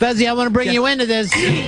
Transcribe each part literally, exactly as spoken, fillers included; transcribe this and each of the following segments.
Fezzy, I want to bring you into this.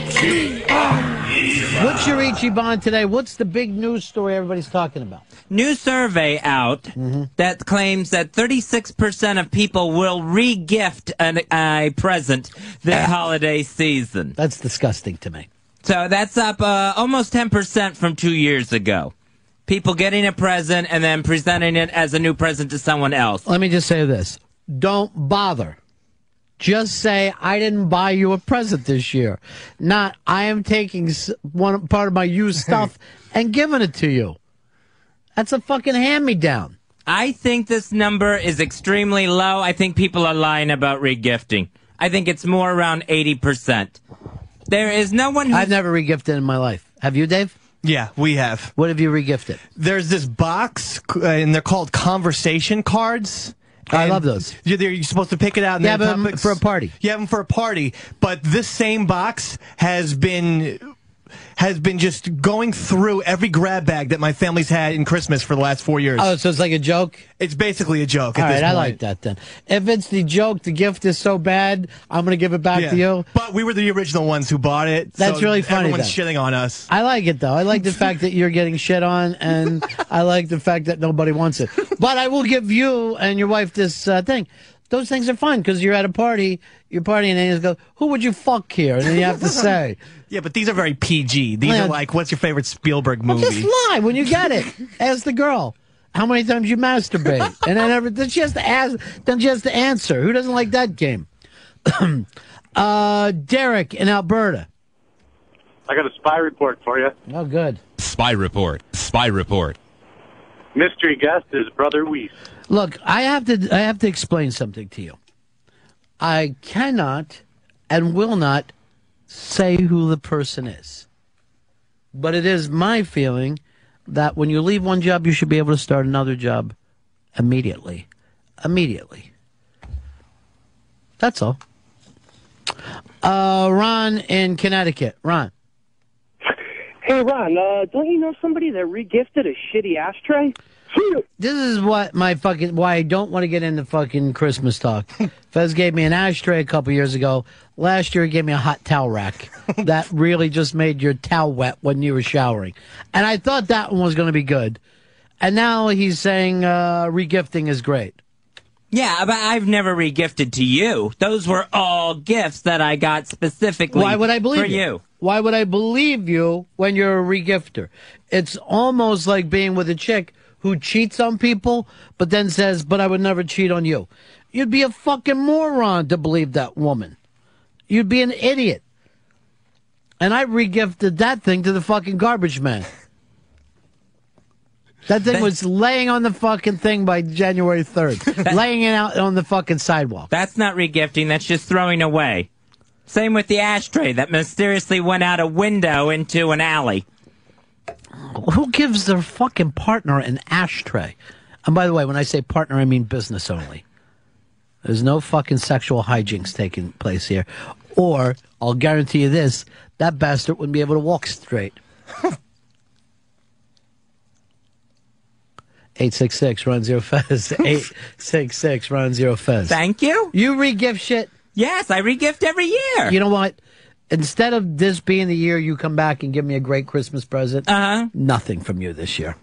What's your Ichiban today? What's the big news story everybody's talking about? New survey out mm-hmm. that claims that thirty-six percent of people will re-gift an, a present this uh, holiday season. That's disgusting to me. So that's up uh, almost ten percent from two years ago. People getting a present and then presenting it as a new present to someone else. Let me just say this. Don't bother. Just say, I didn't buy you a present this year. Not, I am taking one part of my used stuff and giving it to you. That's a fucking hand-me-down. I think this number is extremely low. I think people are lying about regifting. I think it's more around eighty percent. There is no one who... I've never regifted in my life. Have you, Dave? Yeah, we have. What have you regifted? There's this box, uh, and they're called conversation cards. I love those. You're, you're supposed to pick it out. And yeah, but for a party. You have them for a party. But this same box has been has been just going through every grab bag that my family's had in Christmas for the last four years. Oh, so it's like a joke? It's basically a joke. All at right, this I point. like that then. If it's the joke, the gift is so bad, I'm going to give it back yeah. to you. But we were the original ones who bought it. That's so really funny. Everyone's then. shitting on us. I like it, though. I like the fact that you're getting shit on, and I like the fact that nobody wants it. But I will give you and your wife this uh, thing. Those things are fun because you're at a party, you're partying, and you go, who would you fuck here? And then you have to say. Yeah, but these are very P G. These Man. are like, what's your favorite Spielberg movie? Well, just lie when you get it. Ask the girl how many times you masturbate. And then, every, then she has to ask, then she has to answer. Who doesn't like that game? uh, Derek in Alberta. I got a spy report for you. Oh, good. Spy report. Spy report. Mystery guest is Brother Weiss. Look, I have to I have to explain something to you. I cannot and will not say who the person is. But it is my feeling that when you leave one job, you should be able to start another job immediately. Immediately. That's all. Uh, Ron in Connecticut. Ron. Hey, Ron, uh, don't you know somebody that regifted a shitty ashtray? This is what my fucking why I don't want to get into fucking Christmas talk. Fez gave me an ashtray a couple years ago. Last year he gave me a hot towel rack that really just made your towel wet when you were showering. And I thought that one was going to be good. And now he's saying uh, regifting is great. Yeah, but I've never regifted to you. Those were all gifts that I got specifically Why would I believe for you? you. Why would I believe you when you're a regifter? It's almost like being with a chick who cheats on people, but then says, but I would never cheat on you. You'd be a fucking moron to believe that woman. You'd be an idiot. And I regifted that thing to the fucking garbage man. That thing was laying on the fucking thing by January third. Laying it out on the fucking sidewalk. That's not regifting, that's just throwing away. Same with the ashtray that mysteriously went out a window into an alley. Who gives their fucking partner an ashtray? And by the way, when I say partner, I mean business only. There's no fucking sexual hijinks taking place here. Or, I'll guarantee you this, that bastard wouldn't be able to walk straight. eight six six, Ron Zero Fez. eight six six, Ron Zero Fez. Thank you. You re-gift shit? Yes, I re-gift every year. You know what? Instead of this being the year you come back and give me a great Christmas present, uh-huh. nothing from you this year.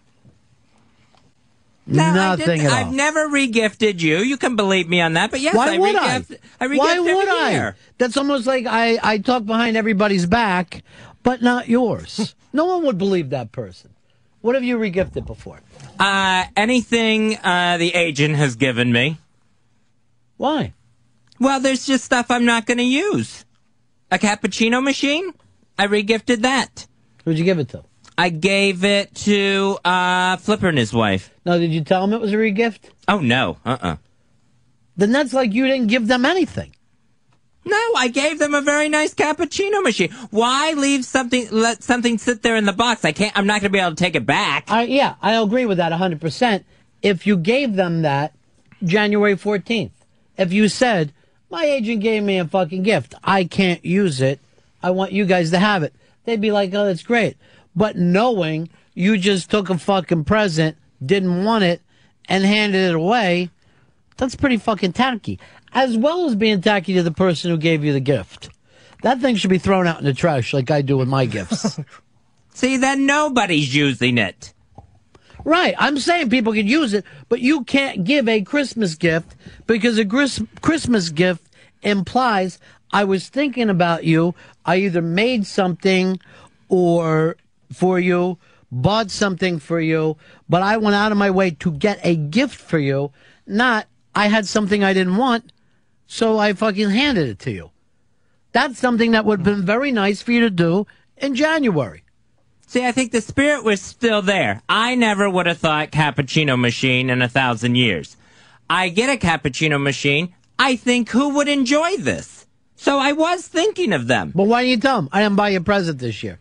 No, nothing at all. I've never re-gifted you. You can believe me on that. But yes, Why I would re-gift. I? I re-gift Why every would I? year. That's almost like I, I talk behind everybody's back, but not yours. No one would believe that person. What have you re-gifted before? Uh, anything uh, the agent has given me. Why? Well, there's just stuff I'm not going to use. A cappuccino machine? I re-gifted that. Who'd you give it to? I gave it to uh, Flipper and his wife. No, did you tell him it was a re-gift? Oh, no. Uh-uh. Then that's like you didn't give them anything. No, I gave them a very nice cappuccino machine. Why leave something, let something sit there in the box? I can't, I'm not going to be able to take it back. I, yeah, I agree with that one hundred percent. If you gave them that January fourteenth, if you said, my agent gave me a fucking gift, I can't use it, I want you guys to have it, they'd be like, oh, that's great. But knowing you just took a fucking present, didn't want it, and handed it away, that's pretty fucking tacky. As well as being tacky to the person who gave you the gift. That thing should be thrown out in the trash like I do with my gifts. See, then nobody's using it. Right. I'm saying people can use it, but you can't give a Christmas gift because a gris- Christmas gift implies I was thinking about you. I either made something or for you, bought something for you, but I went out of my way to get a gift for you, not I had something I didn't want, so I fucking handed it to you. That's something that would have been very nice for you to do in January. See, I think the spirit was still there. I never would have thought cappuccino machine in a thousand years. I get a cappuccino machine. I think who would enjoy this? So I was thinking of them. But why didn't you tell them? I didn't buy you a present this year.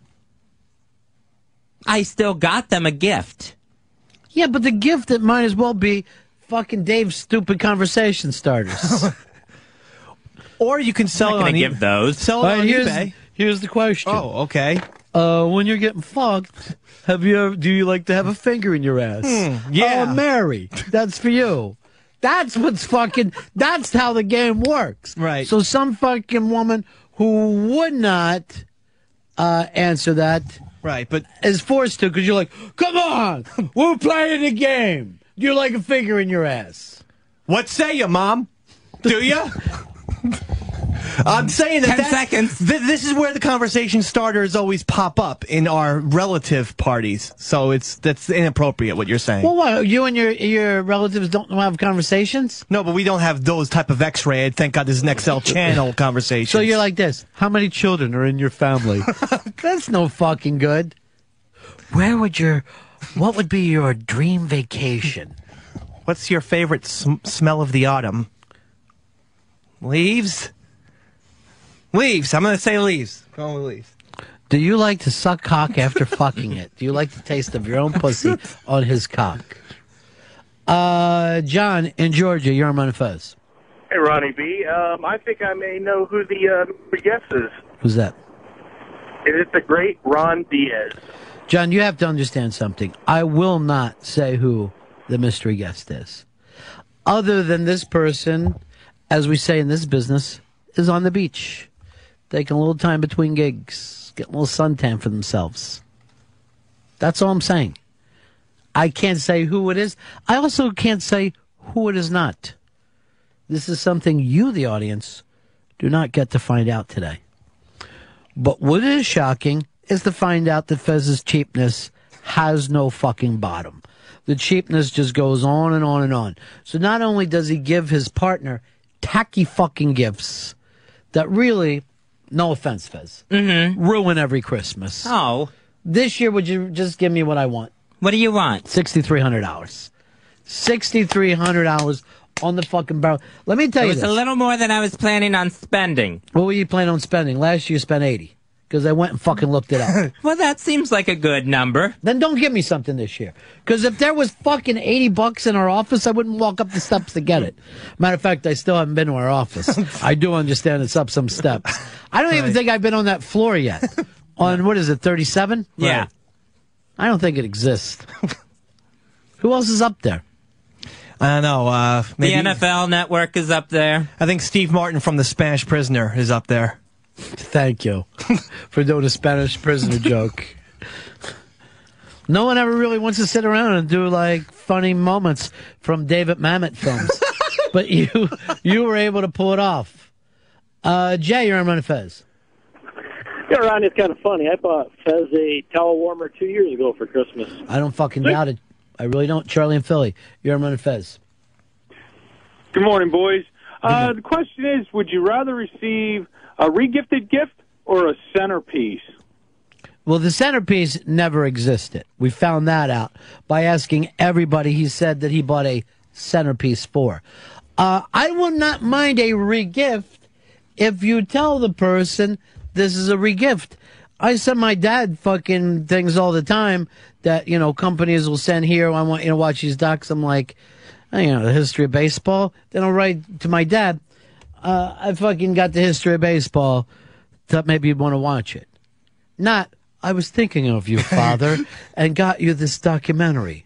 I still got them a gift. Yeah, but the gift, it might as well be fucking Dave's stupid conversation starters. Or you can sell I'm not it on gonna e- give those. Sell it All right, on here's, eBay. here's the question. Oh, okay. Uh, when you're getting fucked, have you ever, do you like to have a finger in your ass? Hmm, yeah. Oh, Mary, that's for you. That's what's fucking, that's how the game works. Right. So some fucking woman who would not uh, answer that Right, but is forced to because you're like, come on, we're playing a game. Do you like a finger in your ass? what say you, Mom? Do you? I'm saying that Ten that's- seconds. Th- this is where the conversation starters always pop up in our relative parties. So it's that's inappropriate what you're saying. Well, what, you and your your relatives don't have conversations? no, but we don't have those type of X-ray. Thank God this is an X L channel conversation. So you're like this. How many children are in your family? That's no fucking good. Where would your, what would be your dream vacation? what's your favorite sm- smell of the autumn? Leaves? Leaves. I'm going to say leaves. Go on with leaves. Do you like to suck cock after fucking it? Do you like the taste of your own pussy on his cock? Uh, John in Georgia, you're on Fez. Hey, Ronnie B. Um, I think I may know who the uh, guest is. Who's that? Is it the great Ron Diaz? John, you have to understand something. I will not say who the mystery guest is. Other than this person, as we say in this business, is on the beach, taking a little time between gigs, getting a little suntan for themselves. That's all I'm saying. I can't say who it is. I also can't say who it is not. This is something you, the audience, do not get to find out today. But what is shocking is to find out that Fez's cheapness has no fucking bottom. The cheapness just goes on and on and on. So not only does he give his partner tacky fucking gifts that really, no offense, Fez, Mm-hmm. ruin every Christmas. Oh, This year, would you just give me what I want? what do you want? six thousand three hundred dollars. six thousand three hundred dollars on the fucking barrel. Let me tell It you was this. a little more than I was planning on spending. What were you planning on spending? Last year you spent eighty because I went and fucking looked it up. Well, that seems like a good number. Then don't give me something this year. Because if there was fucking eighty bucks in our office, I wouldn't walk up the steps to get it. Matter of fact, I still haven't been to our office. I do understand it's up some steps. I don't even Right. think I've been on that floor yet. On, what is it, thirty-seven? Yeah. Right. I don't think it exists. Who else is up there? I don't know. Uh, maybe, The N F L Network is up there. I think Steve Martin from The Spanish Prisoner is up there. Thank you for doing a Spanish prisoner joke. No one ever really wants to sit around and do like funny moments from David Mamet films, but you you were able to pull it off. Uh, Jay, you're on Run Fez. Yeah, Ron, it's kind of funny. I bought Fez a towel warmer two years ago for Christmas. I don't fucking doubt it. I really don't. Charlie and Philly, you're on Run Fez. Good morning, boys. Uh, the question is, would you rather receive a regifted gift or a centerpiece? Well, the centerpiece never existed. We found that out by asking everybody he said that he bought a centerpiece for. Uh, I would not mind a regift if you tell the person this is a regift. I send my dad fucking things all the time that, you know, companies will send here. I want you to watch these docs. I'm like, oh, you know, the history of baseball. Then I'll write to my dad, uh, I fucking got the history of baseball. Thought maybe you'd want to watch it. Not, I was thinking of you, Father, and got you this documentary.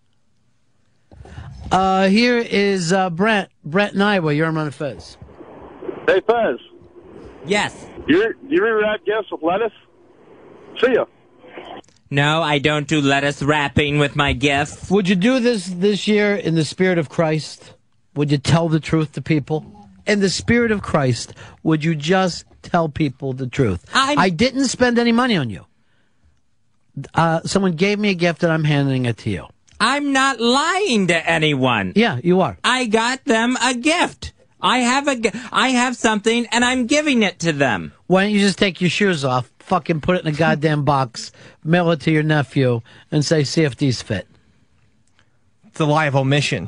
Uh, here is uh, Brent. Brent in Iowa. You're on Fez. Hey, Fez. Yes. You you rewrap gifts with lettuce? See ya. No, I don't do lettuce wrapping with my gifts. Would you do this this year in the spirit of Christ? Would you tell the truth to people? In the spirit of Christ, would you just tell people the truth? I'm... I didn't spend any money on you. Uh, someone gave me a gift and I'm handing it to you. I'm not lying to anyone. Yeah, you are. I got them a gift. I have a, I have something, and I'm giving it to them. Why don't you just take your shoes off, fucking put it in a goddamn box, mail it to your nephew, and say, see if these fit? It's a lie of omission.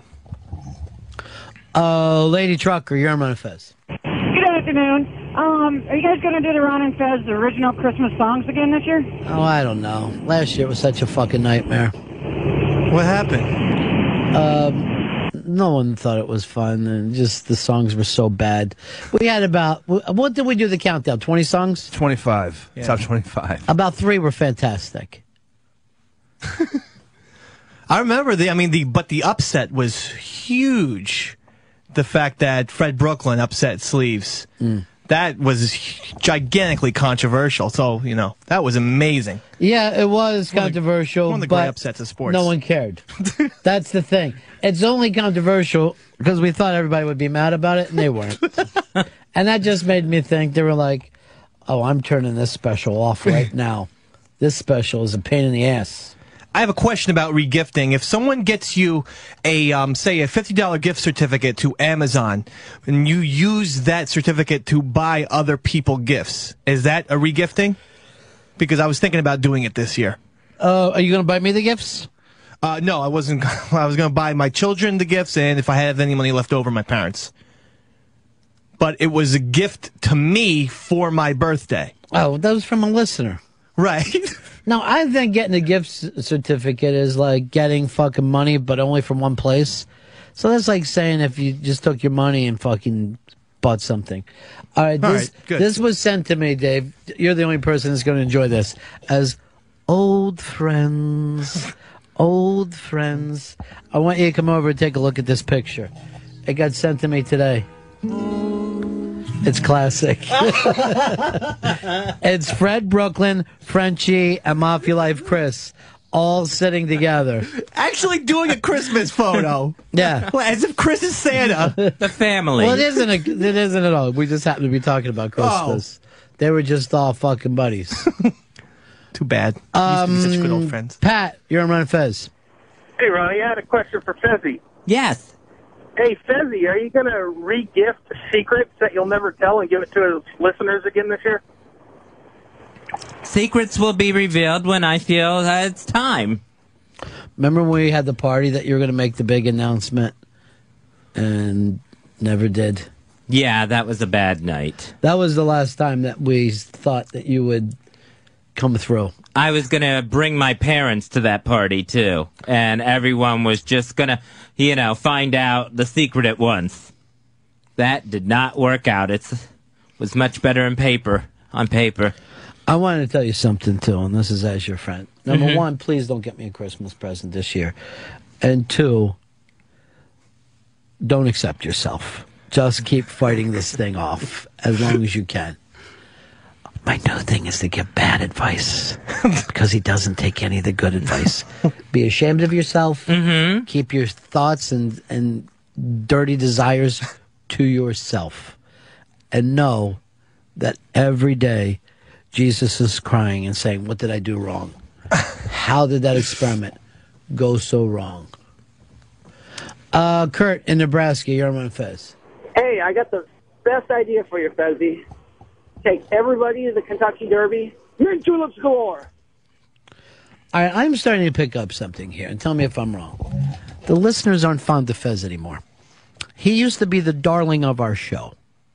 Uh, Lady Trucker, you're on Fez. Good afternoon. Um, are you guys going to do the Ron and Fez original Christmas songs again this year? Oh, I don't know. Last year was such a fucking nightmare. What happened? Um... No one thought it was fun, and just the songs were so bad. We had about, what did we do the countdown? twenty songs? twenty-five. Yeah. Top twenty-five. About three were fantastic. I remember the, I mean, the, but the upset was huge. The fact that Fred Brooklyn upset Sleeves. Mm. That was gigantically controversial. So, you know, that was amazing. Yeah, it was one controversial. Of the, one of the but great upsets of sports. No one cared. That's the thing. It's only controversial because we thought everybody would be mad about it, and they weren't. And that just made me think, they were like, oh, I'm turning this special off right now. This special is a pain in the ass. I have a question about regifting. If someone gets you a, um, say, a fifty dollar gift certificate to Amazon, and you use that certificate to buy other people gifts, is that a regifting? Because I was thinking about doing it this year. Uh, are you going to buy me the gifts? Uh, no, I wasn't. I was going to buy my children the gifts, and if I have any money left over, my parents. But it was a gift to me for my birthday. Oh, that was from a listener. Right. No, I think getting a gift certificate is like getting fucking money, but only from one place. So that's like saying if you just took your money and fucking bought something. All right, All this, right, good. This was sent to me, Dave. You're the only person that's going to enjoy this. As old friends, old friends. I want you to come over and take a look at this picture. It got sent to me today. It's classic. It's Fred Brooklyn, Frenchie, and Mafia Life Chris all sitting together. Actually doing a Christmas photo. Yeah. As if Chris is Santa. The family. Well, it isn't, a, it isn't at all. We just happen to be talking about Christmas. Oh. They were just all fucking buddies. Too bad. Um, Used to be such good old friends. Pat, you're on Run Fez. Hey, Ronnie, I had a question for Fezzy. Yes. Hey, Fezzy, are you going to re-gift secrets that you'll never tell and give it to his listeners again this year? Secrets will be revealed when I feel that it's time. Remember when we had the party that you were going to make the big announcement and never did? Yeah, that was a bad night. That was the last time that we thought that you would come through. I was going to bring my parents to that party, too. And everyone was just going to, you know, find out the secret at once. That did not work out. It was much better in paper, on paper. I wanted to tell you something, too, and this is as your friend. Number Mm-hmm. one, please don't get me a Christmas present this year. And two, don't accept yourself. Just keep fighting this thing off as long as you can. My new thing is to give bad advice because he doesn't take any of the good advice. Be ashamed of yourself. Mm-hmm. Keep your thoughts and, and dirty desires to yourself. And know that every day Jesus is crying and saying, what did I do wrong? How did that experiment go so wrong? Uh, Kurt in Nebraska, you're on Fez. Hey, I got the best idea for you, Fezzy. Take everybody to the Kentucky Derby. Mint tulips galore. All right, I'm starting to pick up something here, and tell me if I'm wrong. The listeners aren't fond of Fez anymore. He used to be the darling of our show.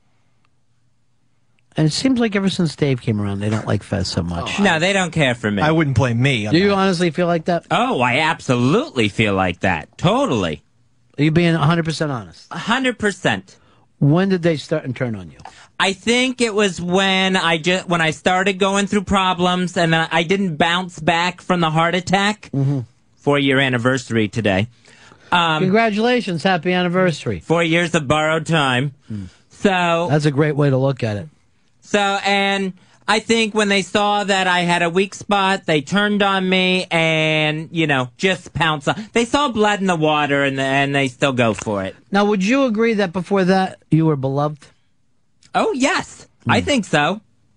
And it seems like ever since Dave came around, they don't like Fez so much. No, they don't care for me. I wouldn't blame me. Do you that. honestly feel like that? Oh, I absolutely feel like that. Totally. Are you being one hundred percent honest? one hundred percent. When did they start and turn on you? I think it was when I just when I started going through problems and I I didn't bounce back from the heart attack. Mm-hmm. Four year anniversary today. Um, Congratulations, happy anniversary. Four years of borrowed time. Mm. So that's a great way to look at it. So, and I think when they saw that I had a weak spot, they turned on me and, you know, just pounced on. They saw blood in the water and, and they still go for it. Now, would you agree that before that you were beloved? Oh, yes. Mm. I think so.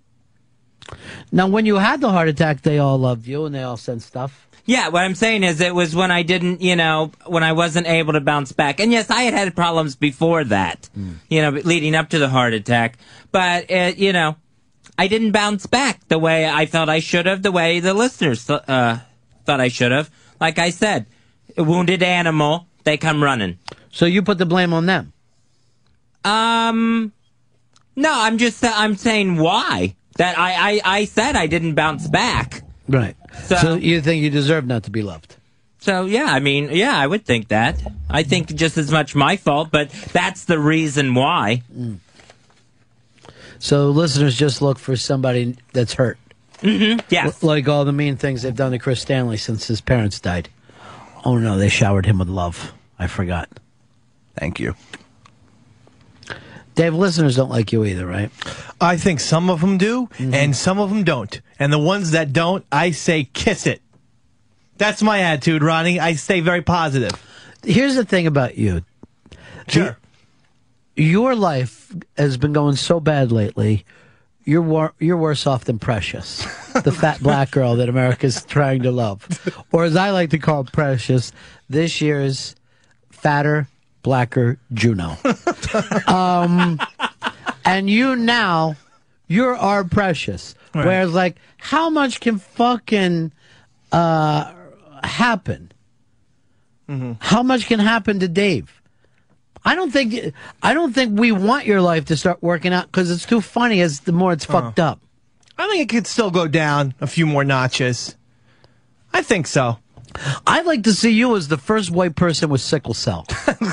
Now, when you had the heart attack, they all loved you and they all sent stuff. Yeah, what I'm saying is it was when I didn't, you know, when I wasn't able to bounce back. And yes, I had had problems before that, mm. you know, leading up to the heart attack. But, uh, you know, I didn't bounce back the way I felt I should have, the way the listeners uh, thought I should have. Like I said, a wounded animal, they come running. So you put the blame on them? Um, no, I'm just, uh, I'm saying why. That I, I, I said I didn't bounce back. Right. So, so you think you deserve not to be loved? So, yeah, I mean, yeah, I would think that. I think just as much my fault, but that's the reason why. Mm. So listeners just look for somebody that's hurt. Mm-hmm, yes. L- like all the mean things they've done to Chris Stanley since his parents died. Oh, no, they showered him with love. I forgot. Thank you. Dave, listeners don't like you either, right? I think some of them do, mm-hmm. and some of them don't. And the ones that don't, I say kiss it. That's my attitude, Ronnie. I stay very positive. Here's the thing about you. Sure. Your life has been going so bad lately, you're wor- you're worse off than Precious, the fat black girl that America's trying to love. Or as I like to call Precious, this year's fatter, blacker Juno. um, and you now, you're our Precious. Right. Whereas, like, how much can fucking uh, happen? Mm-hmm. How much can happen to Dave? I don't think I don't think we want your life to start working out because it's too funny as the more it's fucked uh, up. I think it could still go down a few more notches. I think so. I'd like to see you as the first white person with sickle cell.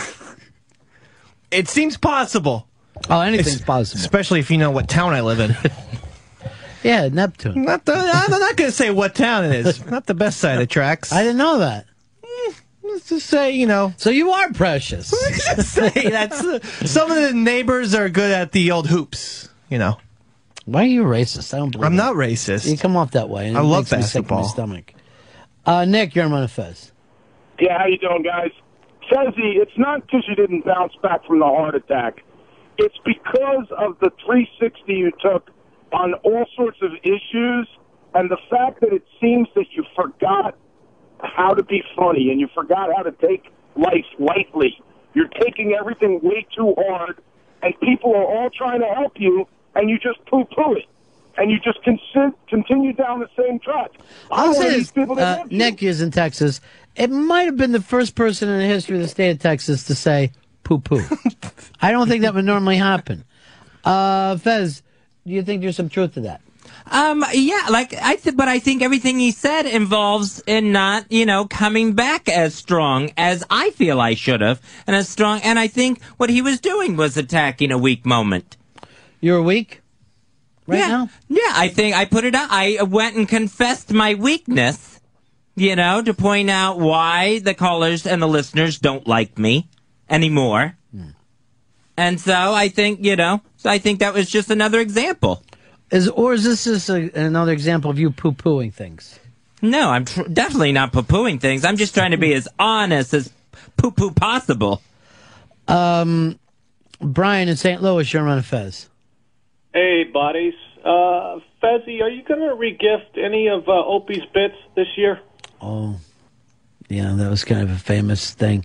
It seems possible. Oh, anything's it's, possible. Especially if you know what town I live in. Yeah, Neptune. Not the, I'm not going to say what town it is. Not the best side of the tracks. I didn't know that. Mm, let's just say, you know. So you are Precious. Let's just say that's uh, some of the neighbors are good at the old hoops, you know. Why are you racist? I don't believe I'm it. not racist. You come off that way. And I it love makes me sick in my basketball. stomach. Uh, Nick, you're on Fez. Yeah, how you doing, guys? Fezzy, it's not because you didn't bounce back from the heart attack. It's because of the three sixty you took on all sorts of issues and the fact that it seems that you forgot how to be funny and you forgot how to take life lightly. You're taking everything way too hard, and people are all trying to help you, and you just poo-poo it. And you just con- continue down the same track. I'll say this, uh, Nick is in Texas. It might have been the first person in the history of the state of Texas to say poo-poo. I don't think that would normally happen. Uh, Fez, do you think there's some truth to that? Um, yeah, like, I th- but I think everything he said involves in not, you know, coming back as strong as I feel I should have, and as strong, and I think what he was doing was attacking a weak moment. You're weak? Right yeah. now? Yeah, I think I put it out. I went and confessed my weakness, you know, to point out why the callers and the listeners don't like me anymore. Hmm. And so I think, you know, so I think that was just another example. Is Or is this just a, another example of you poo-pooing things? No, I'm tr- definitely not poo-pooing things. I'm just trying to be as honest as poo-poo possible. Um, Brian in Saint Louis, you're on Fez. Hey, buddies. Uh, Fezzy, are you going to regift any of uh, Opie's bits this year? Oh, yeah, that was kind of a famous thing.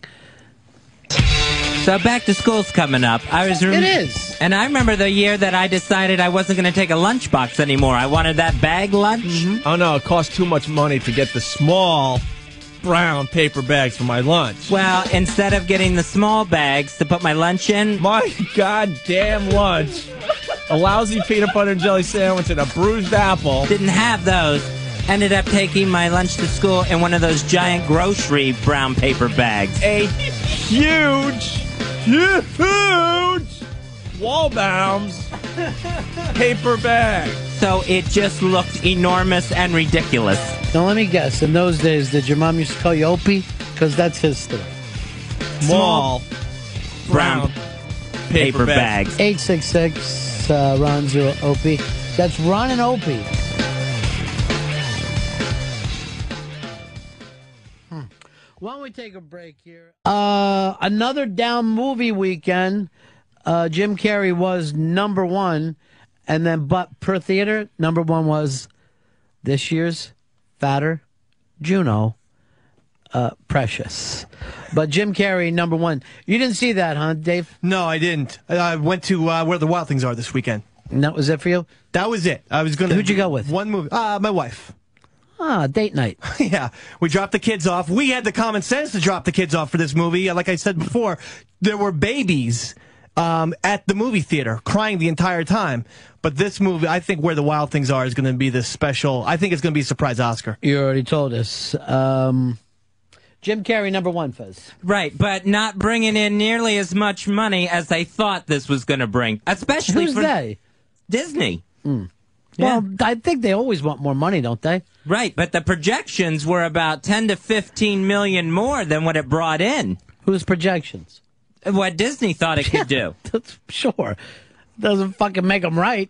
So back to school's coming up. I was rem- It is. And I remember the year that I decided I wasn't going to take a lunchbox anymore. I wanted that bag lunch. Mm-hmm. Oh, no, it cost too much money to get the small brown paper bags for my lunch. Well, instead of getting the small bags to put my lunch in... My goddamn lunch. A lousy peanut butter and jelly sandwich and a bruised apple. Didn't have those. Ended up taking my lunch to school in one of those giant grocery brown paper bags. A huge, huge Wallbaum's paper bag. So it just looked enormous and ridiculous. Now, let me guess. In those days, did your mom used to call you Opie? Because that's his story. Small, brown, brown paper, paper bags. bags. eight six six, uh, Ron Zero, Opie. That's Ron and Opie. Hmm. Why don't we take a break here? Uh, another down movie weekend. Uh, Jim Carrey was number one, and then but per theater, number one was this year's Fatter Juno, uh, Precious. But Jim Carrey, number one. You didn't see that, huh, Dave? No, I didn't. I went to uh, Where the Wild Things Are this weekend. And that was it for you? That was it. I was going to. Who'd you go with? One movie. Uh, my wife. Ah, date night. Yeah, we dropped the kids off. We had the common sense to drop the kids off for this movie. Like I said before, there were babies um, at the movie theater crying the entire time. But this movie, I think Where the Wild Things Are is going to be this special. I think it's going to be a surprise Oscar. You already told us. Um, Jim Carrey, number one, Fez. Right, but not bringing in nearly as much money as they thought this was going to bring. Especially Who's for they? Disney. Mm. Yeah. Well, I think they always want more money, don't they? Right, but the projections were about ten to fifteen million more than what it brought in. Whose projections? What Disney thought it could do. Sure. Doesn't fucking make them right.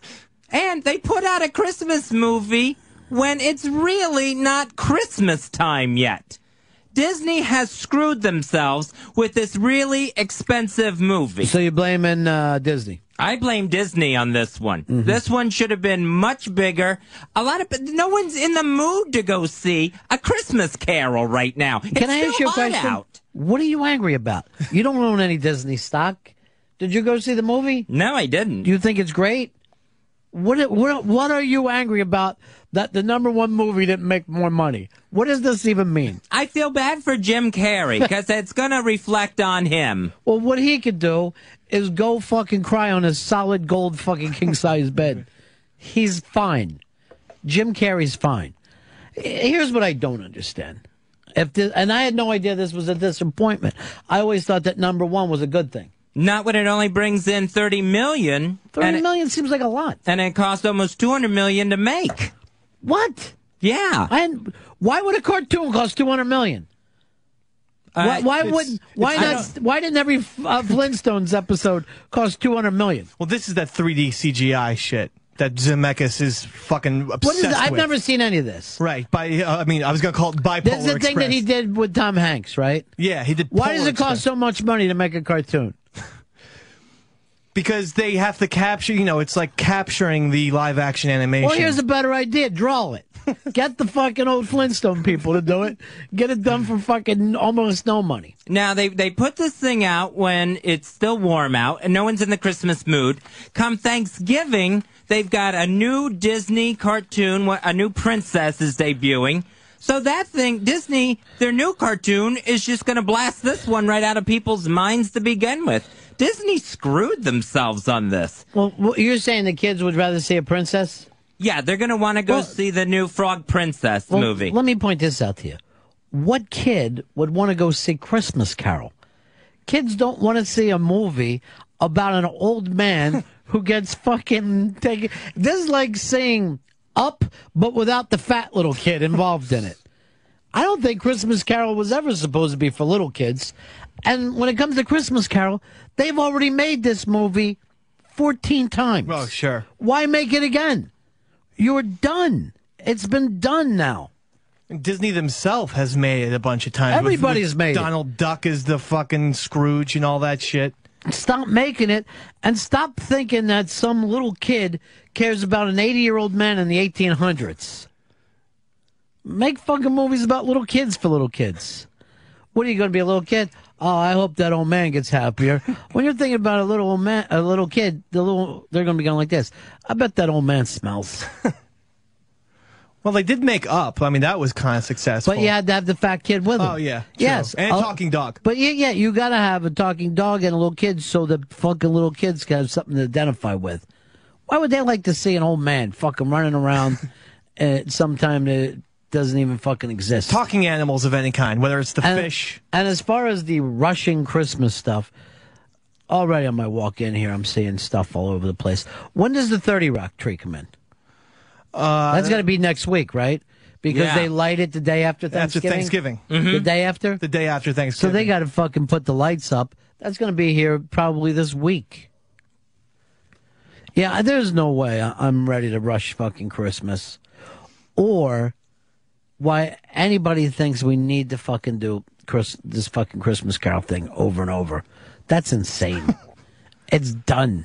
And they put out a Christmas movie when it's really not Christmas time yet. Disney has screwed themselves with this really expensive movie. So you're blaming uh, Disney? I blame Disney on this one. Mm-hmm. This one should have been much bigger. A lot of no one's in the mood to go see A Christmas Carol right now. Can it's I ask you a question? Out. What are you angry about? You don't own any Disney stock. Did you go see the movie? No, I didn't. Do you think it's great? What what what are you angry about that the number one movie didn't make more money? What does this even mean? I feel bad for Jim Carrey because it's going to reflect on him. Well, what he could do is go fucking cry on his solid gold fucking king-size bed. He's fine. Jim Carrey's fine. Here's what I don't understand. If this, and I had no idea this was a disappointment. I always thought that number one was a good thing. Not when it only brings in thirty million. Thirty million it, seems like a lot. And it cost almost two hundred million to make. What? Yeah. And why would a cartoon cost two hundred million? Uh, why why wouldn't why not? Why didn't every uh, Flintstones episode cost two hundred million? Well, this is that three D C G I shit that Zemeckis is fucking obsessed what is it? I've with. never seen any of this. Right. By uh, I mean, I was going to call it bipolar This is the Express. thing that he did with Tom Hanks, right? Yeah, he did. Why Polar does it Express. cost so much money to make a cartoon? Because they have to capture, you know, it's like capturing the live action animation. Well, here's a better idea. Draw it. Get the fucking old Flintstone people to do it. Get it done for fucking almost no money. Now, they, they put this thing out when it's still warm out and no one's in the Christmas mood. Come Thanksgiving, they've got a new Disney cartoon, a new princess is debuting. So that thing, Disney, their new cartoon is just going to blast this one right out of people's minds to begin with. Disney screwed themselves on this. Well, you're saying the kids would rather see a princess? Yeah, they're going to want to go well, see the new Frog Princess well, movie. Let me point this out to you. What kid would want to go see Christmas Carol? Kids don't want to see a movie about an old man who gets fucking taken. This is like seeing Up, but without the fat little kid involved in it. I don't think Christmas Carol was ever supposed to be for little kids. And when it comes to Christmas Carol, they've already made this movie fourteen times. Oh, sure. Why make it again? You're done. It's been done now. Disney themselves has made it a bunch of times. Everybody's with, with made Donald it. Duck is the fucking Scrooge and all that shit. Stop making it and stop thinking that some little kid cares about an eighty-year-old man in the eighteen hundreds. Make fucking movies about little kids for little kids. What are you going to be, a little kid? Oh, I hope that old man gets happier. When you're thinking about a little old man, a little kid, the little they're going to be going like this. I bet that old man smells. Well, they did make Up. I mean, that was kind of successful. But you had to have the fat kid with him. Oh, yeah. True. Yes. And uh, talking dog. But yeah, yeah, you got to have a talking dog and a little kid so the fucking little kids can have something to identify with. Why would they like to see an old man fucking running around at some time that doesn't even fucking exist? Talking animals of any kind, whether it's the and, fish. And as far as the rushing Christmas stuff, already on my walk in here, I'm seeing stuff all over the place. When does the thirty Rock tree come in? Uh, That's got to be next week, right? Because yeah. they light it the day after Thanksgiving. After Thanksgiving. Mm-hmm. The day after? The day after Thanksgiving. So they got to fucking put the lights up. That's going to be here probably this week. Yeah, there's no way I- I'm ready to rush fucking Christmas. Or why anybody thinks we need to fucking do Chris, this fucking Christmas Carol thing over and over. That's insane. It's done.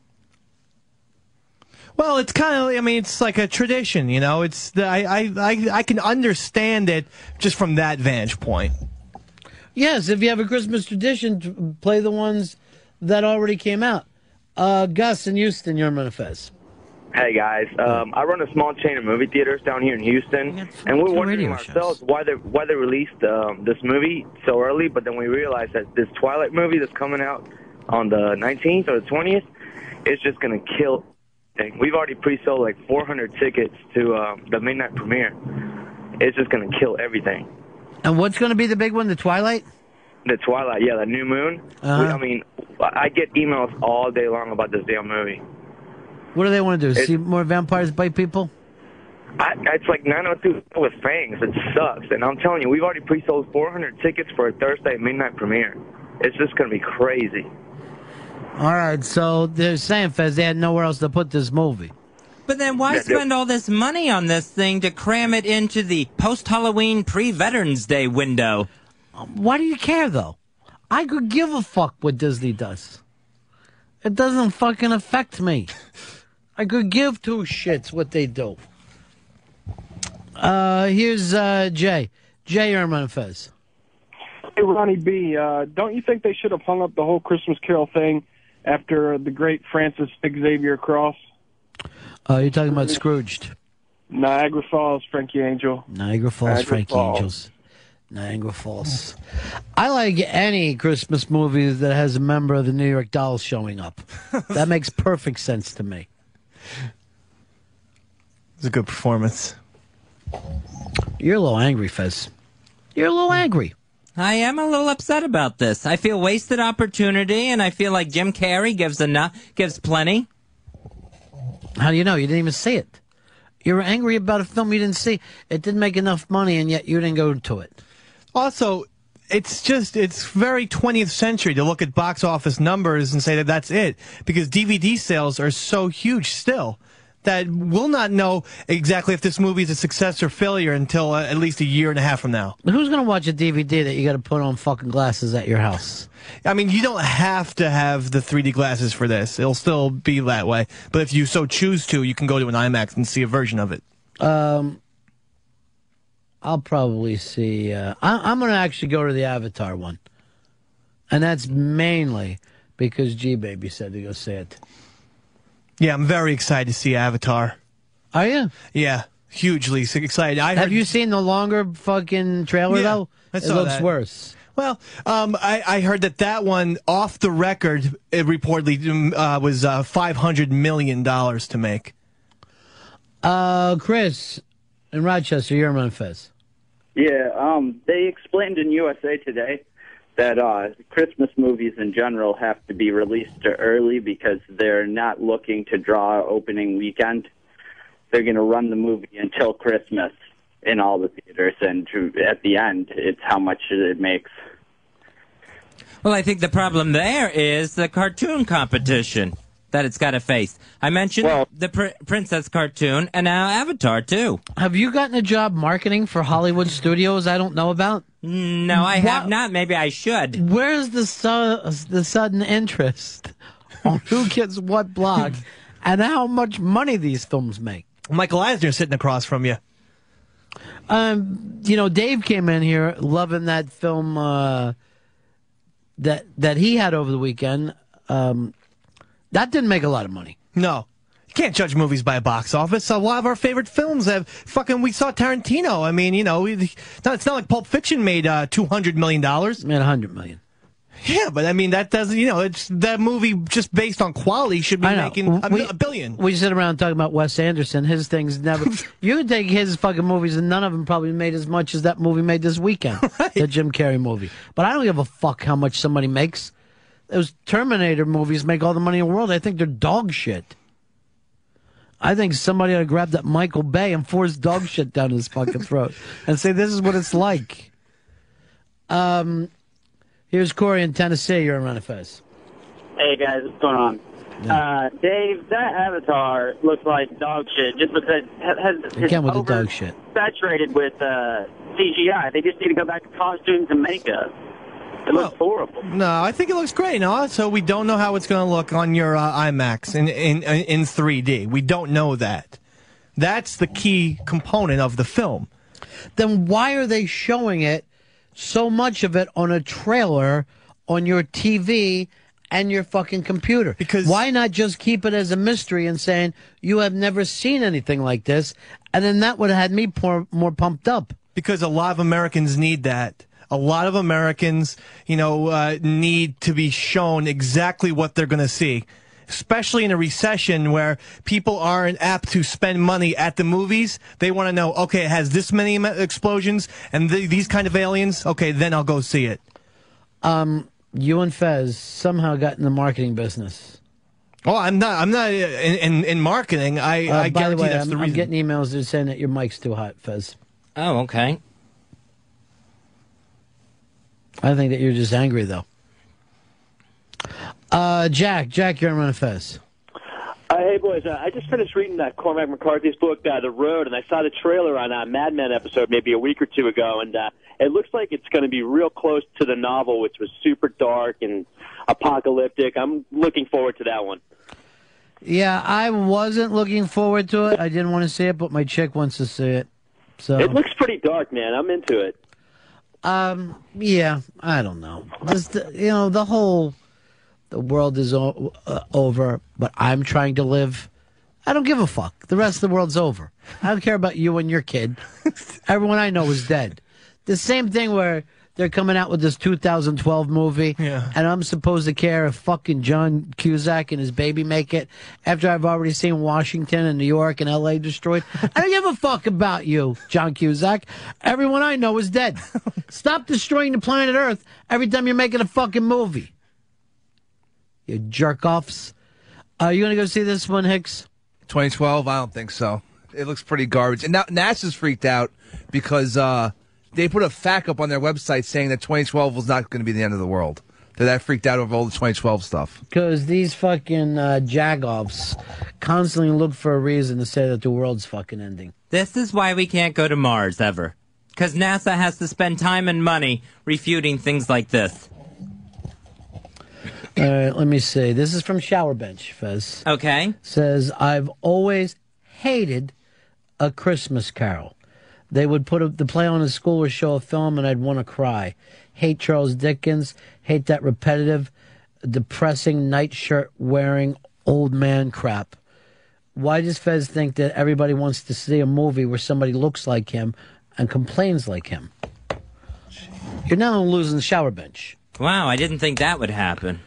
Well, it's kind of, I mean, it's like a tradition, you know? It's the, I, I, I, I can understand it just from that vantage point. Yes, if you have a Christmas tradition, to play the ones that already came out. Uh, Gus in Houston, you're on Fez. Hey, guys. Um, I run a small chain of movie theaters down here in Houston, and we're wondering ourselves why they, why they released um, this movie so early, but then we realized that this Twilight movie that's coming out on the nineteenth or the twentieth is just going to kill. We've already pre-sold like four hundred tickets to um, the midnight premiere. It's just going to kill everything. And what's going to be the big one, the Twilight? The Twilight, yeah, the new moon. Uh-huh. We, I mean, I get emails all day long about this damn movie. What do they want to do? It's, See more vampires bite people? I, it's like nine oh two with fangs. It sucks. And I'm telling you, we've already pre-sold four hundred tickets for a Thursday midnight premiere. It's just going to be crazy. All right, so they're saying, Fez, they had nowhere else to put this movie. But then why spend all this money on this thing to cram it into the post-Halloween, pre-Veterans Day window? Why do you care, though? I could give a fuck what Disney does. It doesn't fucking affect me. I could give two shits what they do. Uh, here's uh, Jay. Jay, you're on Fez. Hey, Ronnie B., uh, don't you think they should have hung up the whole Christmas Carol thing after the great Francis Xavier Cross? Uh, you're talking about Scrooged. Niagara Falls, Frankie Angel. Niagara Falls, Niagara Frankie Falls. Angels. Niagara Falls. I like any Christmas movie that has a member of the New York Dolls showing up. That makes perfect sense to me. It was a good performance. You're a little angry, Fez. You're a little angry. I am a little upset about this. I feel wasted opportunity, and I feel like Jim Carrey gives enough, gives plenty. How do you know? You didn't even see it. You were angry about a film you didn't see. It didn't make enough money, and yet you didn't go to it. Also, it's just, it's very twentieth century to look at box office numbers and say that that's it. Because D V D sales are so huge still that we'll not know exactly if this movie is a success or failure until uh, at least a year and a half from now. Who's going to watch a D V D that you got to put on fucking glasses at your house? I mean, you don't have to have the three D glasses for this. It'll still be that way. But if you so choose to, you can go to an IMAX and see a version of it. Um, I'll probably see. Uh, I, I'm going to actually go to the Avatar one. And that's mainly because G-Baby said to go see it. Yeah, I'm very excited to see Avatar. Are you? Yeah, hugely excited. I Have heard... you seen the longer fucking trailer, yeah, though? I It saw looks that. worse. Well, um, I, I heard that that one, off the record, it reportedly uh, was uh, five hundred million dollars to make. Uh, Chris, in Rochester, you're on Fez. Yeah, um, they explained in U S A Today that uh, Christmas movies in general have to be released early because they're not looking to draw opening weekend. They're going to run the movie until Christmas in all the theaters, and to, at the end, it's how much it makes. Well, I think the problem there is the cartoon competition that it's got to face. I mentioned Well- the pr- Princess cartoon and now Avatar, too. Have you gotten a job marketing for Hollywood studios I don't know about? No, I have What- not. Maybe I should. Where's the su- the sudden interest on who gets what block and how much money these films make? Michael Eisner sitting across from you. Um, you know, Dave came in here loving that film uh, that that he had over the weekend. Um, that didn't make a lot of money. No. You can't judge movies by a box office. A lot of our favorite films have fucking, we saw Tarantino. I mean, you know, we, no, it's not like Pulp Fiction made uh, two hundred million dollars. Made one hundred million dollars. Yeah, but I mean, that doesn't, you know, it's that movie just based on quality should be I know. making a, We- a billion. We sit around talking about Wes Anderson. His things never. You can take his fucking movies, and none of them probably made as much as that movie made this weekend, Right. the Jim Carrey movie. But I don't give a fuck how much somebody makes. Those Terminator movies make all the money in the world. I think they're dog shit. I think somebody ought to grab that Michael Bay and force dog shit down his fucking throat and say, this is what it's like. Um, here's Corey in Tennessee. You're on Fez. Hey guys, what's going on? Uh, Dave, that avatar looks like dog shit just because it has Again with the over dog shit. saturated with uh, C G I. They just need to go back to costumes and makeup. It looks horrible. No, I think it looks great. No, so we don't know how it's going to look on your uh, IMAX in, in in three D. We don't know that. That's the key component of the film. Then why are they showing it, so much of it, on a trailer on your T V and your fucking computer? Because why not just keep it as a mystery and saying you have never seen anything like this, and then that would have had me more, more pumped up. Because a lot of Americans need that. A lot of Americans, you know, uh, need to be shown exactly what they're going to see, especially in a recession where people aren't apt to spend money at the movies. They want to know, okay, it has this many explosions and th these kind of aliens. Okay, then I'll go see it. Um, you and Fez somehow got in the marketing business. Oh, I'm not. I'm not in in, in marketing. I, Uh, I by guarantee the way, that's I'm, the I'm reason. getting emails that are saying that your mic's too hot, Fez. Oh, okay. I think that you're just angry, though. Uh, Jack, Jack, you're on Run of Fez. Uh, hey, boys, uh, I just finished reading uh, Cormac McCarthy's book, uh, The Road, and I saw the trailer on a Mad Men episode maybe a week or two ago, and uh, it looks like it's going to be real close to the novel, which was super dark and apocalyptic. I'm looking forward to that one. Yeah, I wasn't looking forward to it. I didn't want to see it, but my chick wants to see it. So It looks pretty dark, man. I'm into it. Um, yeah, I don't know. Just, uh, you know, the whole, the world is o uh, over, but I'm trying to live. I don't give a fuck. The rest of the world's over. I don't care about you and your kid. Everyone I know is dead. The same thing where they're coming out with this two thousand twelve movie, Yeah. and I'm supposed to care if fucking John Cusack and his baby make it after I've already seen Washington and New York and L A destroyed. I don't give a fuck about you, John Cusack. Everyone I know is dead. Stop destroying the planet Earth every time you're making a fucking movie. You jerk-offs. Are you going to go see this one, Hicks? twenty twelve? I don't think so. It looks pretty garbage. And now NASA's freaked out because uh, they put a fact up on their website saying that twenty twelve was not going to be the end of the world. They're that freaked out over all the twenty twelve stuff. Because these fucking uh, jagoffs constantly look for a reason to say that the world's fucking ending. This is why we can't go to Mars ever. Because NASA has to spend time and money refuting things like this. All right, let me see. This is from Shower Bench, Fez. Okay. Says, I've always hated A Christmas Carol. They would put a, the play on in school or show a film and I'd want to cry. Hate Charles Dickens. Hate that repetitive, depressing nightshirt wearing old man crap. Why does Fez think that everybody wants to see a movie where somebody looks like him and complains like him? You're now losing the Shower Bench. Wow, I didn't think that would happen.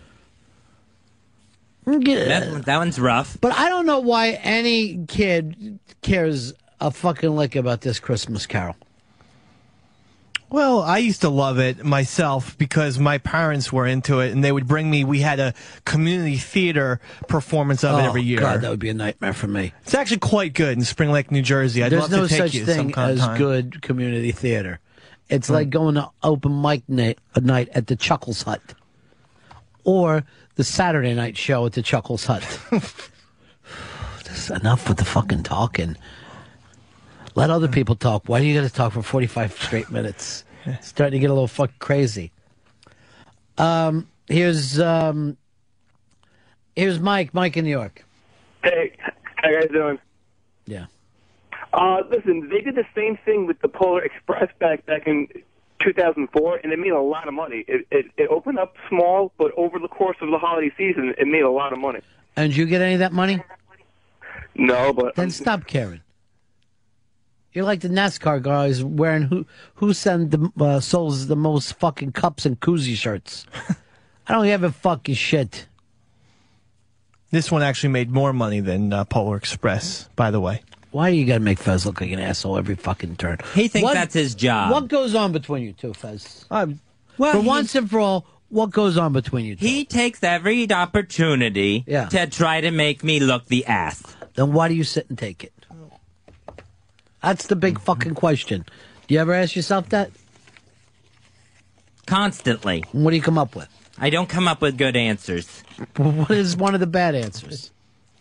Yeah. That, that one's rough. But I don't know why any kid cares a fucking lick about this Christmas Carol. Well, I used to love it myself because my parents were into it, and they would bring me. We had a community theater performance of it Oh, every year. God, that would be a nightmare for me. It's actually quite good in Spring Lake, New Jersey. I'd There's love no to take such you thing some kind as of time. good community theater. It's Hmm. like going to open mic night, a night at the Chuckles Hut, or the Saturday night show at the Chuckles Hut. That's enough with the fucking talking. Let other people talk. Why do you got to talk for forty-five straight minutes? It's starting to get a little fucking crazy. Um, here's um, here's Mike. Mike in New York. Hey, how you guys doing? Yeah. Uh, listen, they did the same thing with the Polar Express back back in two thousand four, and it made a lot of money. It, it it opened up small, but over the course of the holiday season, it made a lot of money. And did you get any of that money? No, but Then stop caring. You're like the NASCAR guys wearing who who send the uh, sells the most fucking cups and koozie shirts. I don't give a fucking shit. This one actually made more money than uh, Polar Express, by the way. Why do you got to make Fez look like an asshole every fucking turn? He thinks What- that's his job. What goes on between you two, Fez? Um, well, for he- once and for all, what goes on between you two? He takes every opportunity Yeah. to try to make me look the ass. Then why do you sit and take it? That's the big fucking question. Do you ever ask yourself that? Constantly. What do you come up with? I don't come up with good answers. What is one of the bad answers?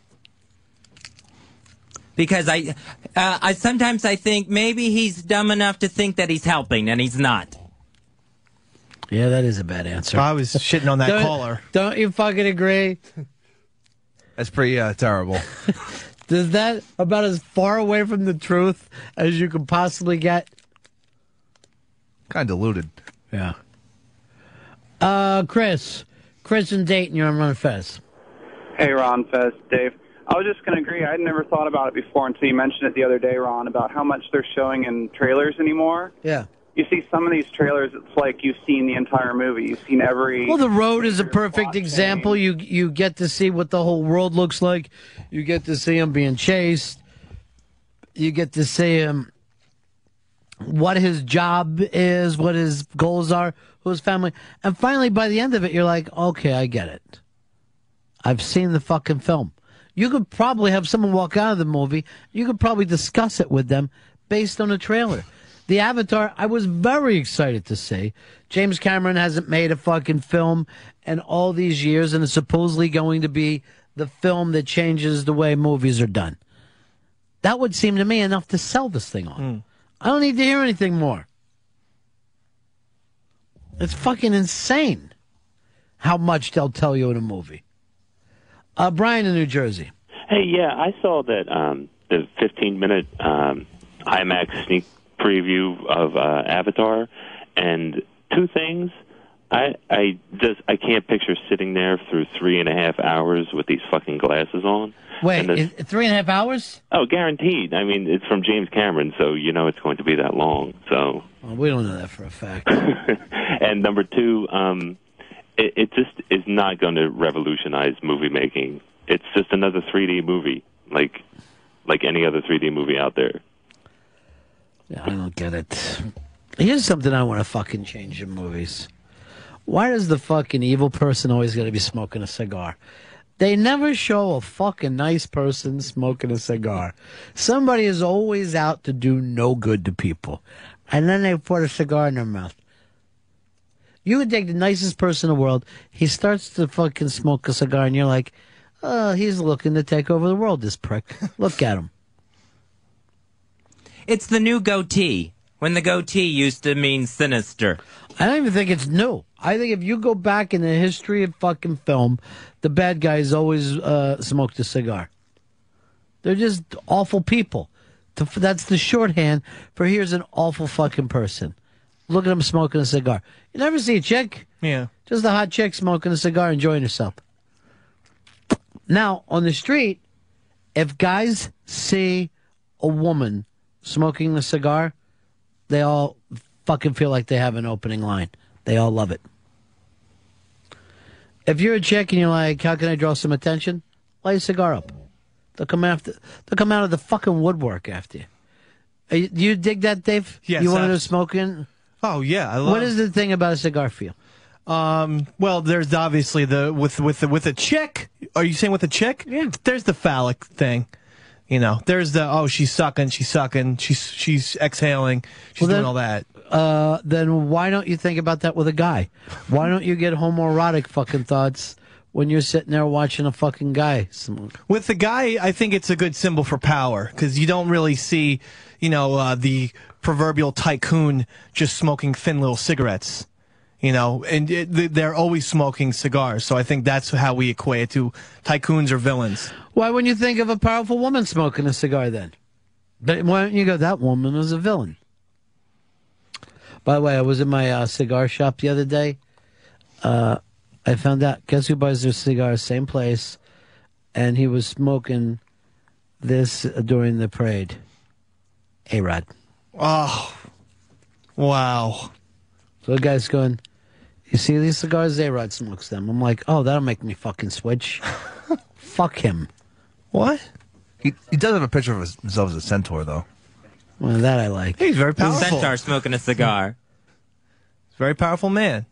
Because I, uh, I sometimes I think maybe he's dumb enough to think that he's helping, and he's not. Yeah, that is a bad answer. I was shitting on that don't, caller. Don't you fucking agree? That's pretty uh, terrible. Is that about as far away from the truth as you could possibly get? Kind of diluted. Yeah. Uh, Chris. Chris and Dayton, you're on Run Fez. Hey, Ron, Fez, Dave. I was just going to agree. I had never thought about it before until you mentioned it the other day, Ron, about how much they're showing in trailers anymore. Yeah. You see some of these trailers, it's like you've seen the entire movie. You've seen every... Well, The Road is a perfect example. You you get to see what the whole world looks like. You get to see him being chased. You get to see him, what his job is, what his goals are, who his family. And finally, by the end of it, you're like, okay, I get it. I've seen the fucking film. You could probably have someone walk out of the movie. You could probably discuss it with them based on a trailer. The Avatar, I was very excited to see. James Cameron hasn't made a fucking film in all these years, and it's supposedly going to be the film that changes the way movies are done. That would seem to me enough to sell this thing on. Mm. I don't need to hear anything more. It's fucking insane how much they'll tell you in a movie. Uh, Brian in New Jersey. Hey, yeah, I saw that um, the fifteen-minute um, IMAX sneak preview of uh, Avatar, and two things. I I just I can't picture sitting there through three and a half hours with these fucking glasses on. Wait, and the, is, three and a half hours? Oh, guaranteed. I mean, it's from James Cameron, so you know it's going to be that long. So well, we don't know that for a fact. And number two, um, it, it just is not going to revolutionize movie making. It's just another three D movie, like like any other three D movie out there. Yeah, I don't get it. Here's something I want to fucking change in movies. Why does the fucking evil person always got to be smoking a cigar? They never show a fucking nice person smoking a cigar. Somebody is always out to do no good to people. And then they put a cigar in their mouth. You would take the nicest person in the world, he starts to fucking smoke a cigar, and you're like, oh, he's looking to take over the world, this prick. Look at him. It's the new goatee, when the goatee used to mean sinister. I don't even think it's new. I think if you go back in the history of fucking film, the bad guys always uh, smoked a cigar. They're just awful people. That's the shorthand for here's an awful fucking person. Look at him smoking a cigar. You never see a chick. Yeah. Just a hot chick smoking a cigar, enjoying herself. Now, on the street, if guys see a woman smoking a cigar, they all fucking feel like they have an opening line. They all love it. If you're a chick and you're like, how can I draw some attention? Light a cigar up. They'll come after. They'll come out of the fucking woodwork after you. Are you do you dig that, Dave? Yes. You wanted I've- to smoke in? Oh yeah, I love. What is the thing about a cigar feel? Um. Well, there's obviously the with with the, with a chick. Are you saying with a chick? Yeah. There's the phallic thing. You know, there's the oh she's sucking, she's sucking, she's she's exhaling, she's Well, doing then- all that. Uh, then why don't you think about that with a guy? Why don't you get homoerotic fucking thoughts when you're sitting there watching a fucking guy smoke? With the guy, I think it's a good symbol for power because you don't really see, you know, uh, the proverbial tycoon just smoking thin little cigarettes. You know, and it, they're always smoking cigars. So I think that's how we equate it to tycoons or villains. Why wouldn't you think of a powerful woman smoking a cigar then? But why don't you go, that woman is a villain? By the way, I was in my uh, cigar shop the other day. Uh, I found out, guess who buys their cigars? Same place. And he was smoking this during the parade. A-Rod. Oh, wow. So the guy's going, you see these cigars? A-Rod smokes them. I'm like, oh, that'll make me fucking switch. Fuck him. What? He, he does have a picture of himself as a centaur, though. Well, that I like. He's very powerful. Centaur smoking a cigar. He's a very powerful man.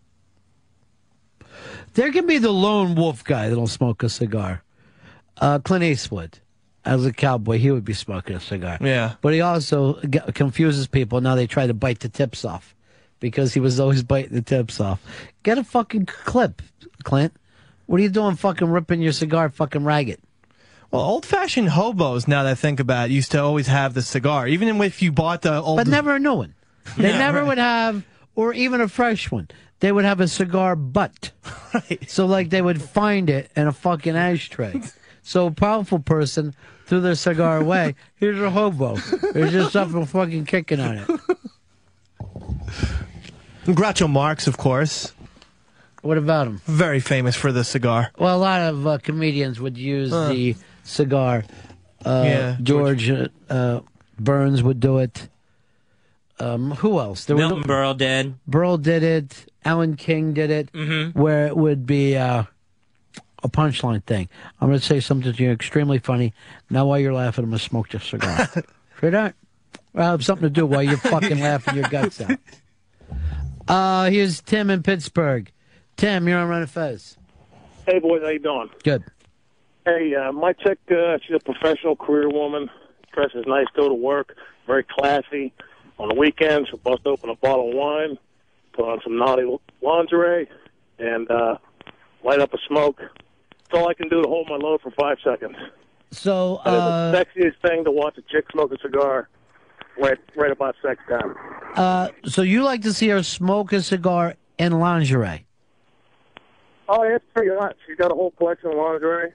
There can be the lone wolf guy that'll smoke a cigar. Uh, Clint Eastwood, as a cowboy, he would be smoking a cigar. Yeah. But he also g- confuses people. Now they try to bite the tips off. because he was always biting the tips off. Get a fucking clip, Clint. What are you doing fucking ripping your cigar fucking ragged? Well, old-fashioned hobos, now that I think about it, used to always have the cigar. Even if you bought the old... But never a new one. They Yeah, never right. would have, or even a fresh one. They would have a cigar butt. Right. So, like, they would find it in a fucking ashtray. So a powerful person threw their cigar away. Here's a hobo. There's just something fucking kicking on it. Groucho Marx, of course. What about him? Very famous for the cigar. Well, a lot of uh, comedians would use Huh. the cigar. Uh, Yeah, George uh, Burns would do it. Um, who else? There Milton was, Berle did. Burl did it. Alan King did it. Mm-hmm. Where it would be uh, a punchline thing. I'm going to say something to you extremely funny. Now, while you're laughing, I'm going to smoke your cigar. Hear that? Well, I have something to do while you're fucking laughing your guts out. Uh, here's Tim in Pittsburgh. Tim, you're on Run of Fez. Hey, boys, how you doing? Good. Hey, uh, my chick, uh, she's a professional career woman, dresses nice, go to work, very classy. On the weekends, she'll bust open a bottle of wine, put on some naughty lingerie, and uh, light up a smoke. That's all I can do to hold my load for five seconds. So, That is uh, the sexiest thing to watch a chick smoke a cigar right, right about sex time. uh, so you like to see her smoke a cigar in lingerie? Oh, yeah, it's pretty hot. She's got a whole collection of lingerie.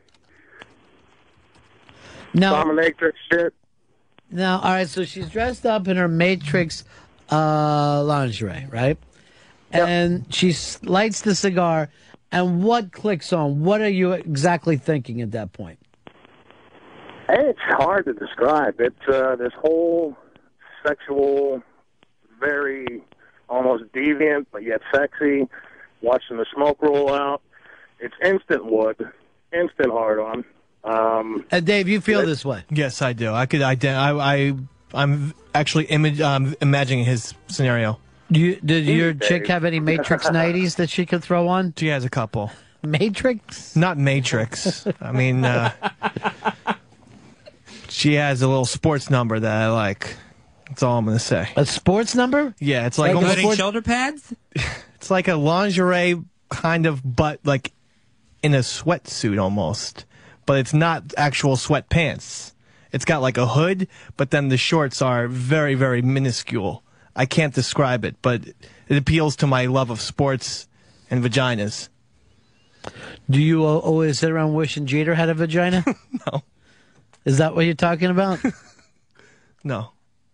Now, Dominatrix shit. Now, all right, so she's dressed up in her Matrix uh, lingerie, right? And she s- lights the cigar, and what clicks on? What are you exactly thinking at that point? Hey, it's hard to describe. It's uh, this whole sexual, very almost deviant, but yet sexy, watching the smoke roll out. It's instant wood, instant hard on. Um, And Dave, you feel this way? Yes, I do. I could ident- I, I I'm actually image um, imagining his scenario. You, did your chick have any Matrix nineties that she could throw on? She has a couple. Matrix? Not Matrix. I mean, uh, she has a little sports number that I like. That's all I'm going to say. A sports number? Yeah, it's like Like almost Including shoulder pads? It's like a lingerie kind of, but like in a sweatsuit almost. But it's not actual sweatpants. It's got like a hood, but then the shorts are very, very minuscule. I can't describe it, but it appeals to my love of sports and vaginas. Do you uh, always sit around wishing Jeter had a vagina? No. Is that what you're talking about? No.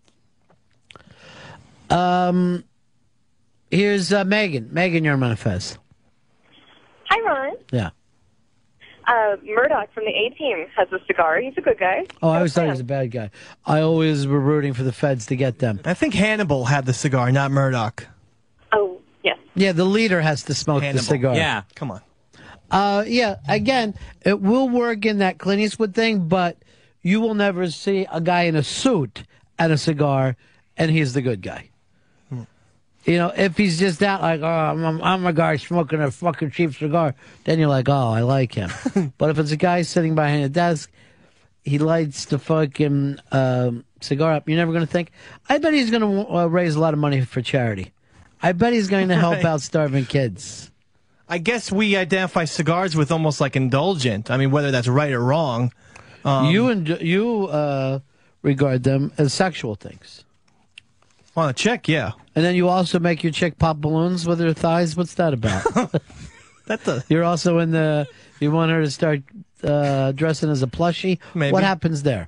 Um, here's uh, Megan. Megan, you're on Manifest. Hi, Ron. Yeah. Uh, Murdoch from the A-Team has a cigar. He's a good guy. Oh, I always thought he was a bad guy. I always were rooting for the feds to get them. I think Hannibal had the cigar, not Murdoch. Oh, yes. Yeah, the leader has to smoke Hannibal. the cigar. Yeah. Come on. Uh, yeah, again, it will work in that Clint Eastwood thing, but you will never see a guy in a suit and a cigar, and he's the good guy. You know, if he's just out like, oh, I'm, I'm a guy smoking a fucking cheap cigar, then you're like, oh, I like him. But if it's a guy sitting behind a desk, he lights the fucking um, cigar up, you're never going to think, I bet he's going to uh, raise a lot of money for charity. I bet he's going to help Right. out starving kids. I guess we identify cigars with almost like indulgent. I mean, whether that's right or wrong. Um, you and you uh, regard them as sexual things. On a chick, yeah. And then you also make your chick pop balloons with her thighs. What's that about? That's a... You're also in the. You want her to start uh, dressing as a plushie. Maybe. What happens there?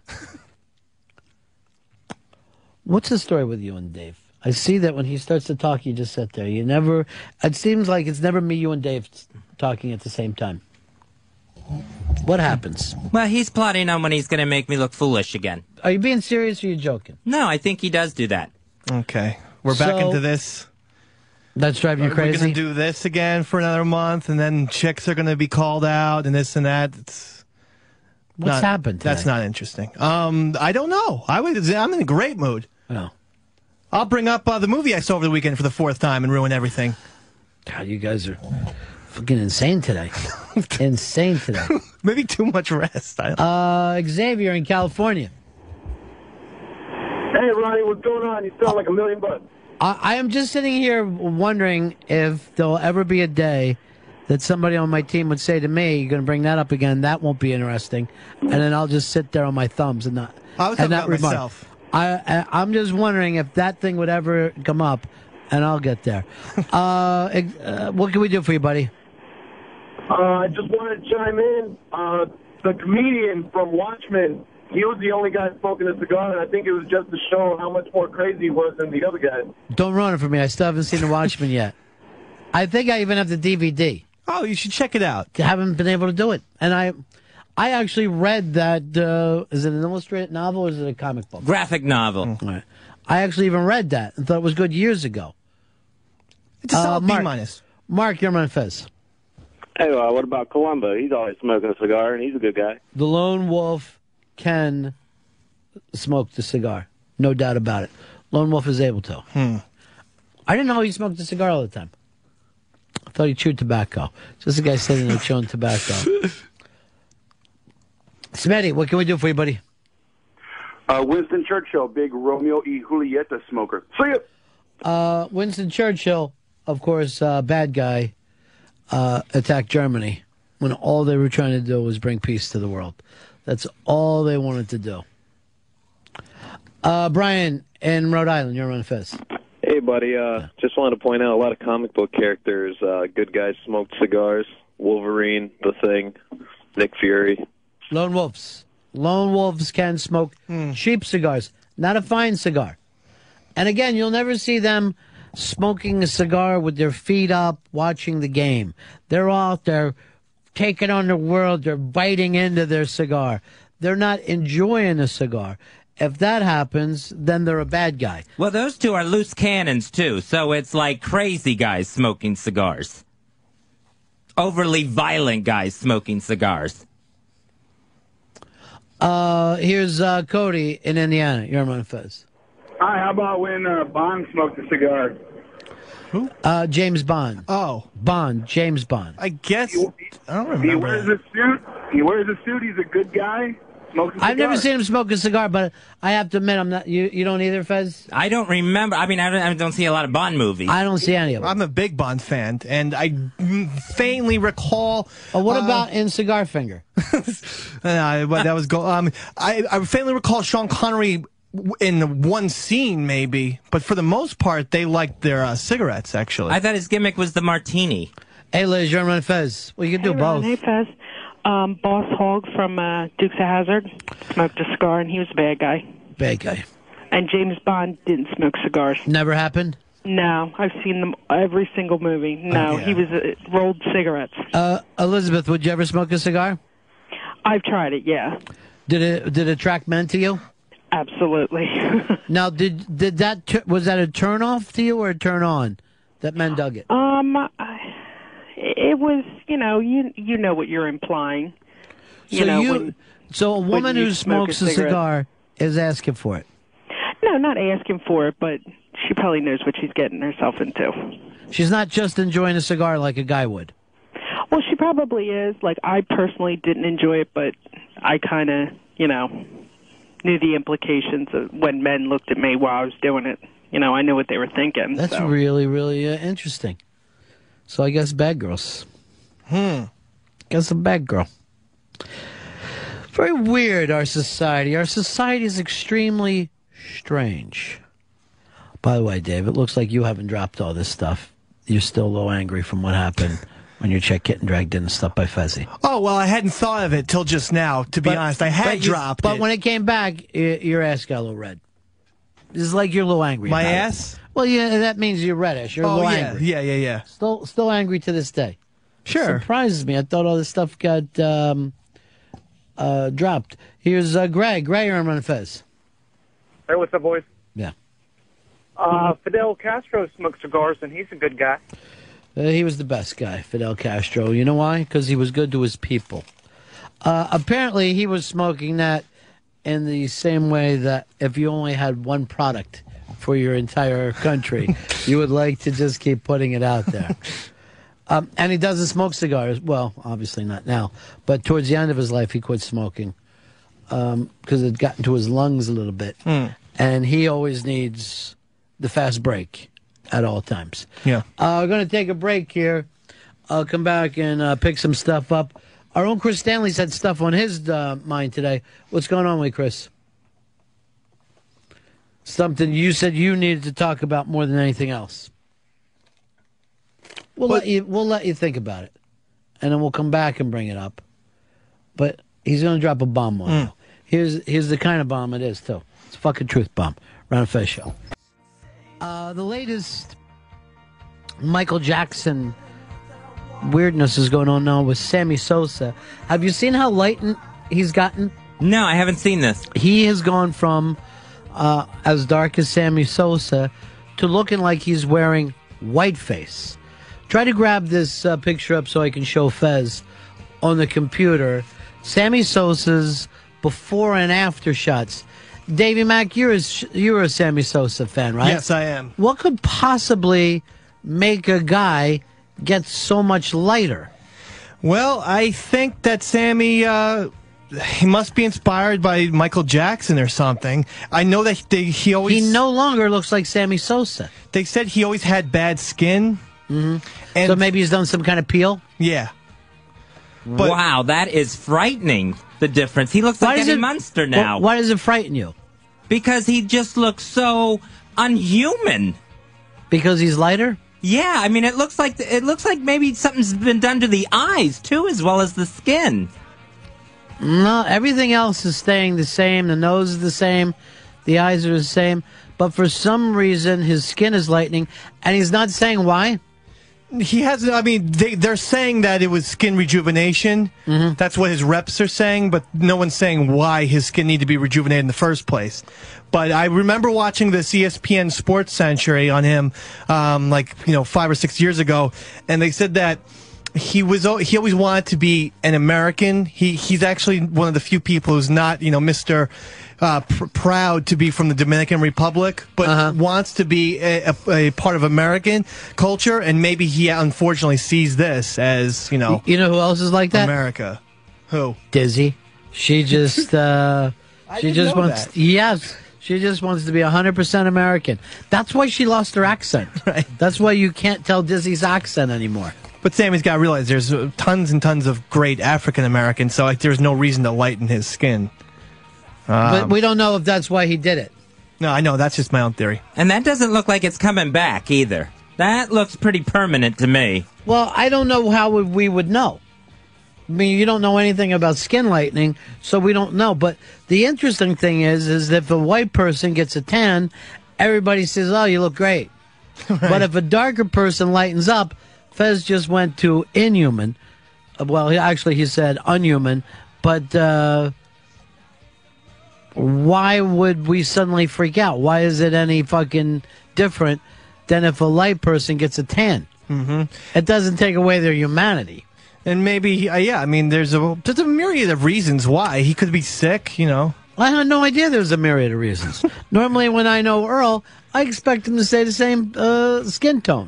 What's the story with you and Dave? I see that when he starts to talk, you just sit there. You never. It seems like it's never me, you, and Dave talking at the same time. What happens? Well, he's plotting on when he's going to make me look foolish again. Are you being serious or are you joking? No, I think he does do that. Okay. We're back So- into this. That's driving you We're crazy? going to do this again for another month, and then chicks are going to be called out, and this and that. It's What's not- happened today? That's not interesting. Um, I don't know. I would. I'm in a great mood. Oh. I'll bring up uh, the movie I saw over the weekend for the fourth time and ruin everything. God, you guys are fucking insane today. Insane today. Maybe too much rest. I don't Uh, Xavier in California. Hey, Ronnie, what's going on? You sound like a million bucks. I, I am just sitting here wondering if there'll ever be a day that somebody on my team would say to me, "You're going to bring that up again. That won't be interesting," and then I'll just sit there on my thumbs and not. I was and talking not about remark. myself. I, I I'm just wondering if that thing would ever come up, and I'll get there. uh, ex- uh, what can we do for you, buddy? Uh, I just wanted to chime in. Uh, the comedian from Watchmen, he was the only guy smoking a cigar, and I think it was just to show how much more crazy he was than the other guys. Don't ruin it for me. I still haven't seen The Watchmen yet. I think I even have the D V D. Oh, you should check it out. I haven't been able to do it. And I I actually read that, uh, is it an illustrated novel or is it a comic book? Graphic novel. Right. I actually even read that and thought it was good years ago. It's a solid Mark, B minus. Mark, you're on Fez. Hey, uh, what about Columbo? He's always smoking a cigar, and he's a good guy. The lone wolf can smoke the cigar. No doubt about it. Lone wolf is able to. Hmm. I didn't know he smoked a cigar all the time. I thought he chewed tobacco. Just a guy sitting there chewing tobacco. Smitty, what can we do for you, buddy? Uh, Winston Churchill, big Romeo y Julieta smoker. See ya. Uh, Winston Churchill, of course, uh, bad guy, uh, attacked Germany when all they were trying to do was bring peace to the world. That's all they wanted to do. Uh, Brian in Rhode Island, you're on Fez. Hey, buddy. Uh, just wanted to point out a lot of comic book characters, uh, good guys smoked cigars. Wolverine, The Thing, Nick Fury. Lone wolves. Lone wolves can smoke cheap cigars, not a fine cigar. And again, you'll never see them smoking a cigar with their feet up, watching the game. They're out there taking on the world. They're biting into their cigar. They're not enjoying a cigar. If that happens, then they're a bad guy. Well, those two are loose cannons, too, so it's like crazy guys smoking cigars. Overly violent guys smoking cigars. Uh, here's uh, Cody in Indiana. You're on Fez. Hi, how about when uh, Bond smoked a cigar? Who? Uh, James Bond. Oh. Bond. James Bond. I guess. I don't He remember. wears that. a suit. He wears a suit. He's a good guy. Smokes a cigar. I've never seen him smoke a cigar, but I have to admit, I'm not. You, you don't either, Fez? I don't remember. I mean, I don't, I don't see a lot of Bond movies. I don't see any of them. I'm a big Bond fan, and I faintly recall. Oh, what uh, about in Cigar Finger? uh, but that was go. Um, I I faintly recall Sean Connery w- in one scene, maybe, but for the most part, they liked their uh, cigarettes. Actually, I thought his gimmick was the martini. Hey, Liz, you're on Fez. Well, you can do Hey, Ron. both. Hey, Fez. Um, Boss Hogg from uh, Dukes of Hazzard smoked a cigar, and he was a bad guy. Bad guy. And James Bond didn't smoke cigars. Never happened? No, I've seen them every single movie. No, Oh, yeah. he was uh, rolled cigarettes. Uh, Elizabeth, would you ever smoke a cigar? I've tried it. Yeah, Did it did it attract men to you? absolutely. Now, did did that tu- was that a turn off to you or a turn on that men dug it? um, I, it was, you know, you you know what you're implying. You so know, you when, so a when woman you who smoke a smokes a, cigarette. cigar is asking for it. no, not asking for it, but she probably knows what she's getting herself into. She's not just enjoying a cigar like a guy would. Well, she probably is. Like, I personally didn't enjoy it, but I kind of, you know, knew the implications of when men looked at me while I was doing it. You know, I knew what they were thinking. That's so. really really uh, interesting. So I guess bad girls. Hmm. Guess a bad girl. Very weird, our society. Our society is extremely strange. By the way, Dave, it looks like you haven't dropped all this stuff. You're still a little angry from what happened when your check getting dragged in and stuff by Fezzy. Oh, well, I hadn't thought of it till just now, to be But- honest. I had but you- dropped But it. when it came back, y- your ass got a little red. It's like you're a little angry. My about it. ass? Well, yeah, that means you're reddish. You're a Oh, little yeah, angry. yeah, yeah, yeah. Still, still angry to this day. Sure. Surprises me. I thought all this stuff got um, uh, dropped. Here's uh, Greg. Greg, you're on Fez. Hey, what's up, boys? Yeah. Uh, Fidel Castro smoked cigars, and he's a good guy. Uh, he was the best guy, Fidel Castro. You know why? Because he was good to his people. Uh, apparently, he was smoking that in the same way that if you only had one product for your entire country, you would like to just keep putting it out there. Um, and he doesn't smoke cigars. Well, obviously not now. But towards the end of his life, he quit smoking because it got into his lungs a little bit. Hmm. And he always needs the fast break at all times. Yeah. Uh, we're going to take a break here. I'll come back and uh, pick some stuff up. Our own Chris Stanley's had stuff on his uh, mind today. What's going on with you, Chris? Something you said you needed to talk about more than anything else. We'll let you. We'll let you think about it, and then we'll come back and bring it up. But he's going to drop a bomb on Mm. you. Here's here's the kind of bomb it is too. It's a fucking truth bomb. Ron Fez Show. Uh, the latest Michael Jackson weirdness is going on now with Sammy Sosa. Have you seen how lightened he's gotten? No, I haven't seen this. He has gone from uh, as dark as Sammy Sosa to looking like he's wearing whiteface. Try to grab this uh, picture up so I can show Fez on the computer. Sammy Sosa's before and after shots. Davey Mack, you're a, you're a Sammy Sosa fan, right? Yes, I am. What could possibly make a guy get so much lighter? Well, I think that Sammy, uh, he must be inspired by Michael Jackson or something. I know that they, he always... He no longer looks like Sammy Sosa. They said he always had bad skin. Mm-hmm. And so maybe he's done some kind of peel? Yeah. But, wow, that is frightening, the difference. He looks like a monster now. Why does it frighten you? Because he just looks so unhuman. Because he's lighter? Yeah, I mean, it looks like it looks like maybe something's been done to the eyes, too, as well as the skin. No, everything else is staying the same. The nose is the same. The eyes are the same. But for some reason, his skin is lightening, and he's not saying why. He has, I mean, they, they're saying that it was skin rejuvenation. Mm-hmm. That's what his reps are saying, but no one's saying why his skin needed to be rejuvenated in the first place. But I remember watching this E S P N Sports Century on him, um, like, you know, five or six years ago, and they said that he was he always wanted to be an American. He he's actually one of the few people who's not, you know, Mister Uh, pr- proud to be from the Dominican Republic, but Uh-huh. wants to be a, a, a part of American culture, and maybe he unfortunately sees this as, you know, You know who else is like that? America. Who? Dizzy. She just, uh, I she didn't just know wants, that. yes, she just wants to be one hundred percent American. That's why she lost her accent. Right. That's why you can't tell Dizzy's accent anymore. But Sammy's got to realize there's uh, tons and tons of great African Americans, so like, there's no reason to lighten his skin. But Um, we don't know if that's why he did it. No, I know. That's just my own theory. And that doesn't look like it's coming back, either. That looks pretty permanent to me. Well, I don't know how would- we would know. I mean, you don't know anything about skin lightening, so we don't know. But the interesting thing is, is if a white person gets a tan, everybody says, oh, you look great. But if a darker person lightens up, Fez just went to inhuman. Uh, Well, he, actually, he said unhuman. But uh, why would we suddenly freak out? Why is it any fucking different than if a light person gets a tan? Mm-hmm. It doesn't take away their humanity. And maybe, uh, yeah, I mean, there's a there's a myriad of reasons why. He could be sick, you know. I had no idea there was a myriad of reasons. Normally, when I know Earl, I expect him to say the same uh, skin tone.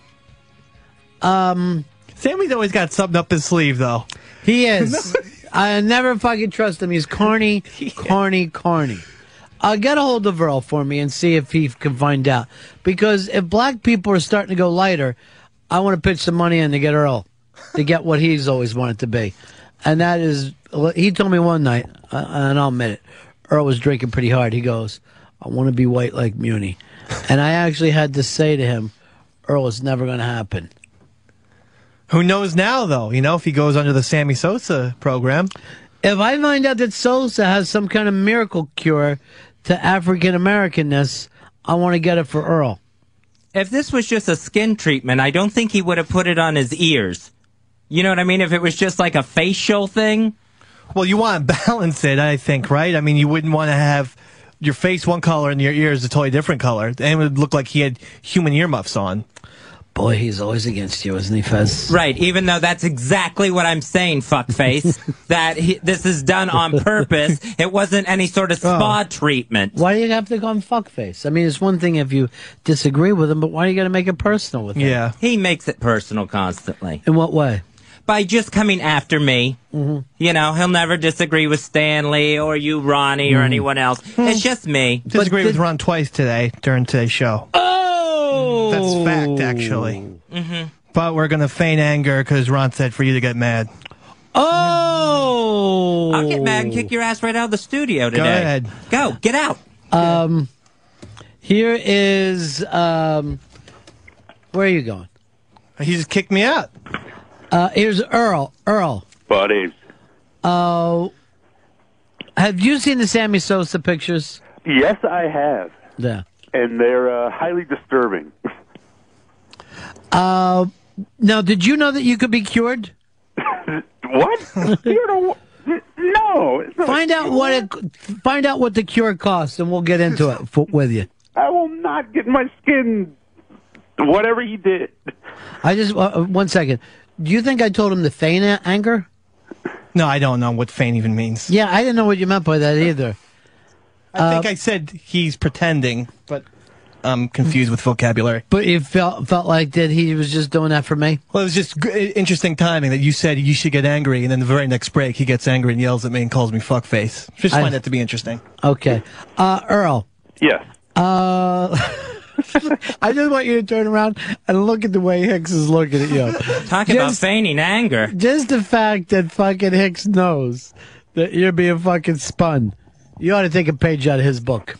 um, Sammy's always got something up his sleeve, though. He is. I never fucking trust him. He's corny, corny, corny. Uh, get a hold of Earl for me and see if he can find out. Because if black people are starting to go lighter, I want to pitch some money in to get Earl, to get what he's always wanted to be. And that is, he told me one night, uh, and I'll admit it, Earl was drinking pretty hard. He goes, I want to be white like Muni. And I actually had to say to him, Earl, it's never going to happen. Who knows now, though? You know, if he goes under the Sammy Sosa program. If I find out that Sosa has some kind of miracle cure to African Americanness, I want to get it for Earl. If this was just a skin treatment, I don't think he would have put it on his ears. You know what I mean? If it was just like a facial thing. Well, you want to balance it, I think, right? I mean, you wouldn't want to have your face one color and your ears a totally different color. And it would look like he had human earmuffs on. Boy, he's always against you, isn't he, Fez? Right, even though that's exactly what I'm saying, fuckface. that he, this is done on purpose. It wasn't any sort of spa Oh. treatment. Why do you have to call him fuckface? I mean, it's one thing if you disagree with him, but why are you going to make it personal with him? Yeah. He makes it personal constantly. In what way? by just coming after me. Mm-hmm. You know, he'll never disagree with Stanley or you, Ronnie, or Mhm. anyone else. It's just me. Disagree with Ron twice today during today's show. Oh! That's fact, actually. Mm-hmm. But we're going to feign anger because Ron said for you to get mad. Oh! I'll get mad and kick your ass right out of the studio today. Go ahead. Go, get out. Um, here is, um, where are you going? He just kicked me out. Uh, here's Earl. Earl. Buddy. Uh, have you seen the Sammy Sosa pictures? Yes, I have. Yeah. And they're uh, highly disturbing. Uh, now, did you know that you could be cured? What? You know, no. It's not Find out what it. Find out what the cure costs, and we'll get into it for, with you. I will not get my skin. Whatever he did. I just uh, one second. Do you think I told him to feign a- anger? No, I don't know what feign even means. Yeah, I didn't know what you meant by that either. I think I said he's pretending, but I'm confused with vocabulary. But you felt felt like that he was just doing that for me? Well, it was just g- interesting timing that you said you should get angry, and then the very next break he gets angry and yells at me and calls me fuck face. Just I- find that to be interesting. Okay. Uh, Earl. Yes. Uh, I just want you to turn around and look at the way Hicks is looking at you. Talk about feigning anger. Just the fact that fucking Hicks knows that you're being fucking spun. You ought to take a page out of his book.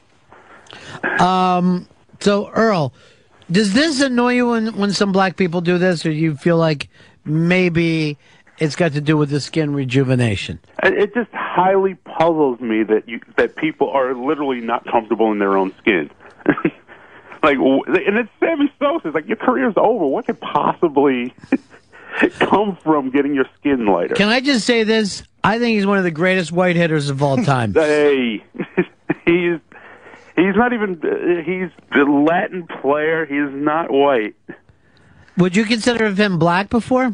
Um. So, Earl, does this annoy you when, when some black people do this, or you feel like maybe it's got to do with the skin rejuvenation? It it just highly puzzles me that you that people are literally not comfortable in their own skin. Like, w- and it's Sammy Sosa. It's like, your career's over. What could possibly come from getting your skin lighter? Can I just say this? I think he's one of the greatest white hitters of all time. Hey, he's he's not even uh, he's a Latin player. He's not white. Would you consider him black before?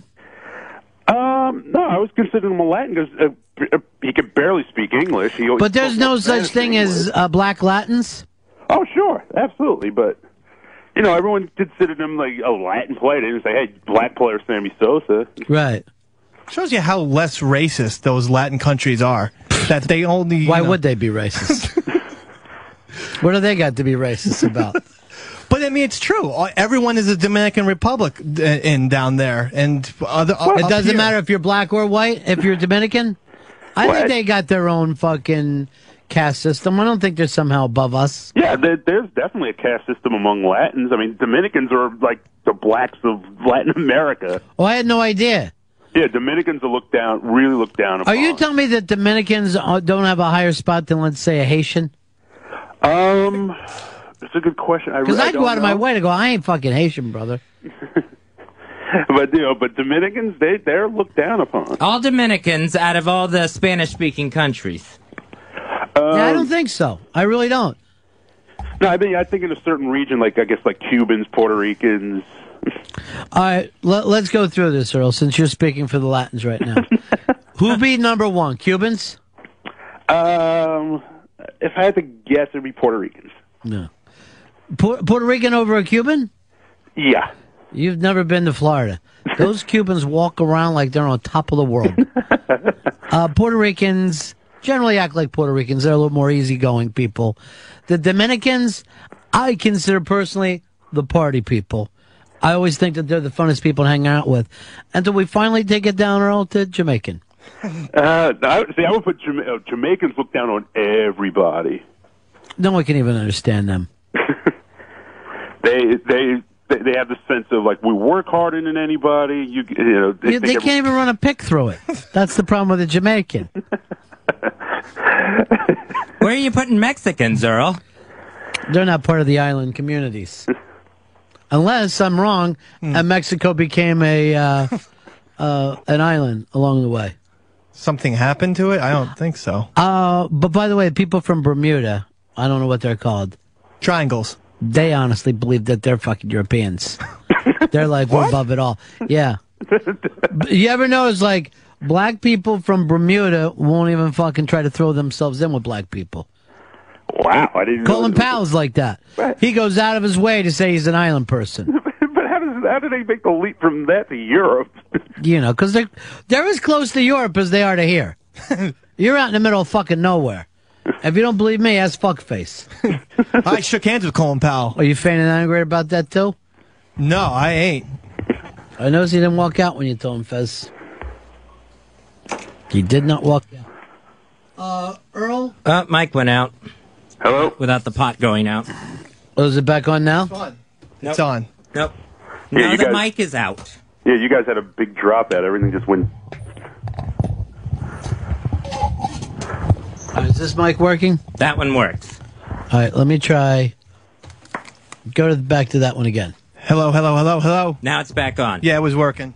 Um, no, I was considering him a Latin because uh, he could barely speak English. He always But there's spoke no Spanish such thing and as English. uh, black Latins? Oh, sure, absolutely, but you know, everyone considered him like a Latin player. They didn't say, "Hey, black player Sammy Sosa." Right. Shows you how less racist those Latin countries are. That they only. Why you know- would they be racist? What do they got to be racist about? But I mean, it's true. All- Everyone is a Dominican Republic uh, in down there, and other. It doesn't matter if you're black or white. If you're Dominican, I think What? they got their own fucking caste system. I don't think they're somehow above us. Yeah, there, there's definitely a caste system among Latins. I mean, Dominicans are like the blacks of Latin America. Oh, I had no idea. Yeah, Dominicans are looked down, really looked down upon. Are you telling me that Dominicans uh, don't have a higher spot than, let's say, a Haitian? Um, it's a good question. I Because really I'd go don't out of my know. way to go, I ain't fucking Haitian, brother. But you know, but Dominicans, they they're looked down upon. All Dominicans out of all the Spanish-speaking countries. yeah, I don't think so. I really don't. No, I think I think in a certain region, like I guess like Cubans, Puerto Ricans. All right, let, let's go through this, Earl, since you're speaking for the Latins right now. Who'd be number one? Cubans? Um, if I had to guess, it'd be Puerto Ricans. No. Pu- Puerto Rican over a Cuban? Yeah. You've never been to Florida. Those Cubans walk around like they're on top of the world. uh, Puerto Ricans generally act like Puerto Ricans. They're a little more easygoing people. The Dominicans, I consider personally the party people. I always think that they're the funnest people to hang out with. Until we finally take it down, Earl, to Jamaican. Uh, I, see, I would put Jama- uh, Jamaicans look down on everybody. No one can even understand them. They they they they have the sense of like we work harder than anybody. You you know They, they think can't even run a pick through it. That's the problem with the Jamaican. Where are you putting Mexicans, Earl? They're not part of the island communities. Unless I'm wrong, and Mexico became a uh, uh, an island along the way. Something happened to it? I don't think so. Uh, but by the way, people from Bermuda, I don't know what they're called. Triangles. They honestly believe that they're fucking Europeans. They're like, we're above it all. Yeah. But you ever notice, like, black people from Bermuda won't even fucking try to throw themselves in with black people. Wow, I didn't. Colin know that- Powell's like that. He goes out of his way to say he's an island person. But how does how do they make the leap from that to Europe? You know, because they're, they're as close to Europe as they are to here. You're out in the middle of fucking nowhere. If you don't believe me, ask Fuck Face. I shook hands with Colin Powell. Are you fainting angry about that, too? No, I ain't. I noticed he didn't walk out when you told him, Fez. He did not walk out. Uh, Earl? Uh, Mike went out. Hello? Without the pot going out. Oh, is it back on now? Nope. It's on. Nope. Yeah, no, you the guys- mic is out. Yeah, you guys had a big drop out. Everything just went. Uh, is this mic working? That one works. All right, let me try. Go to the, back to that one again. Hello, hello, hello, hello. Now it's back on. Yeah, it was working.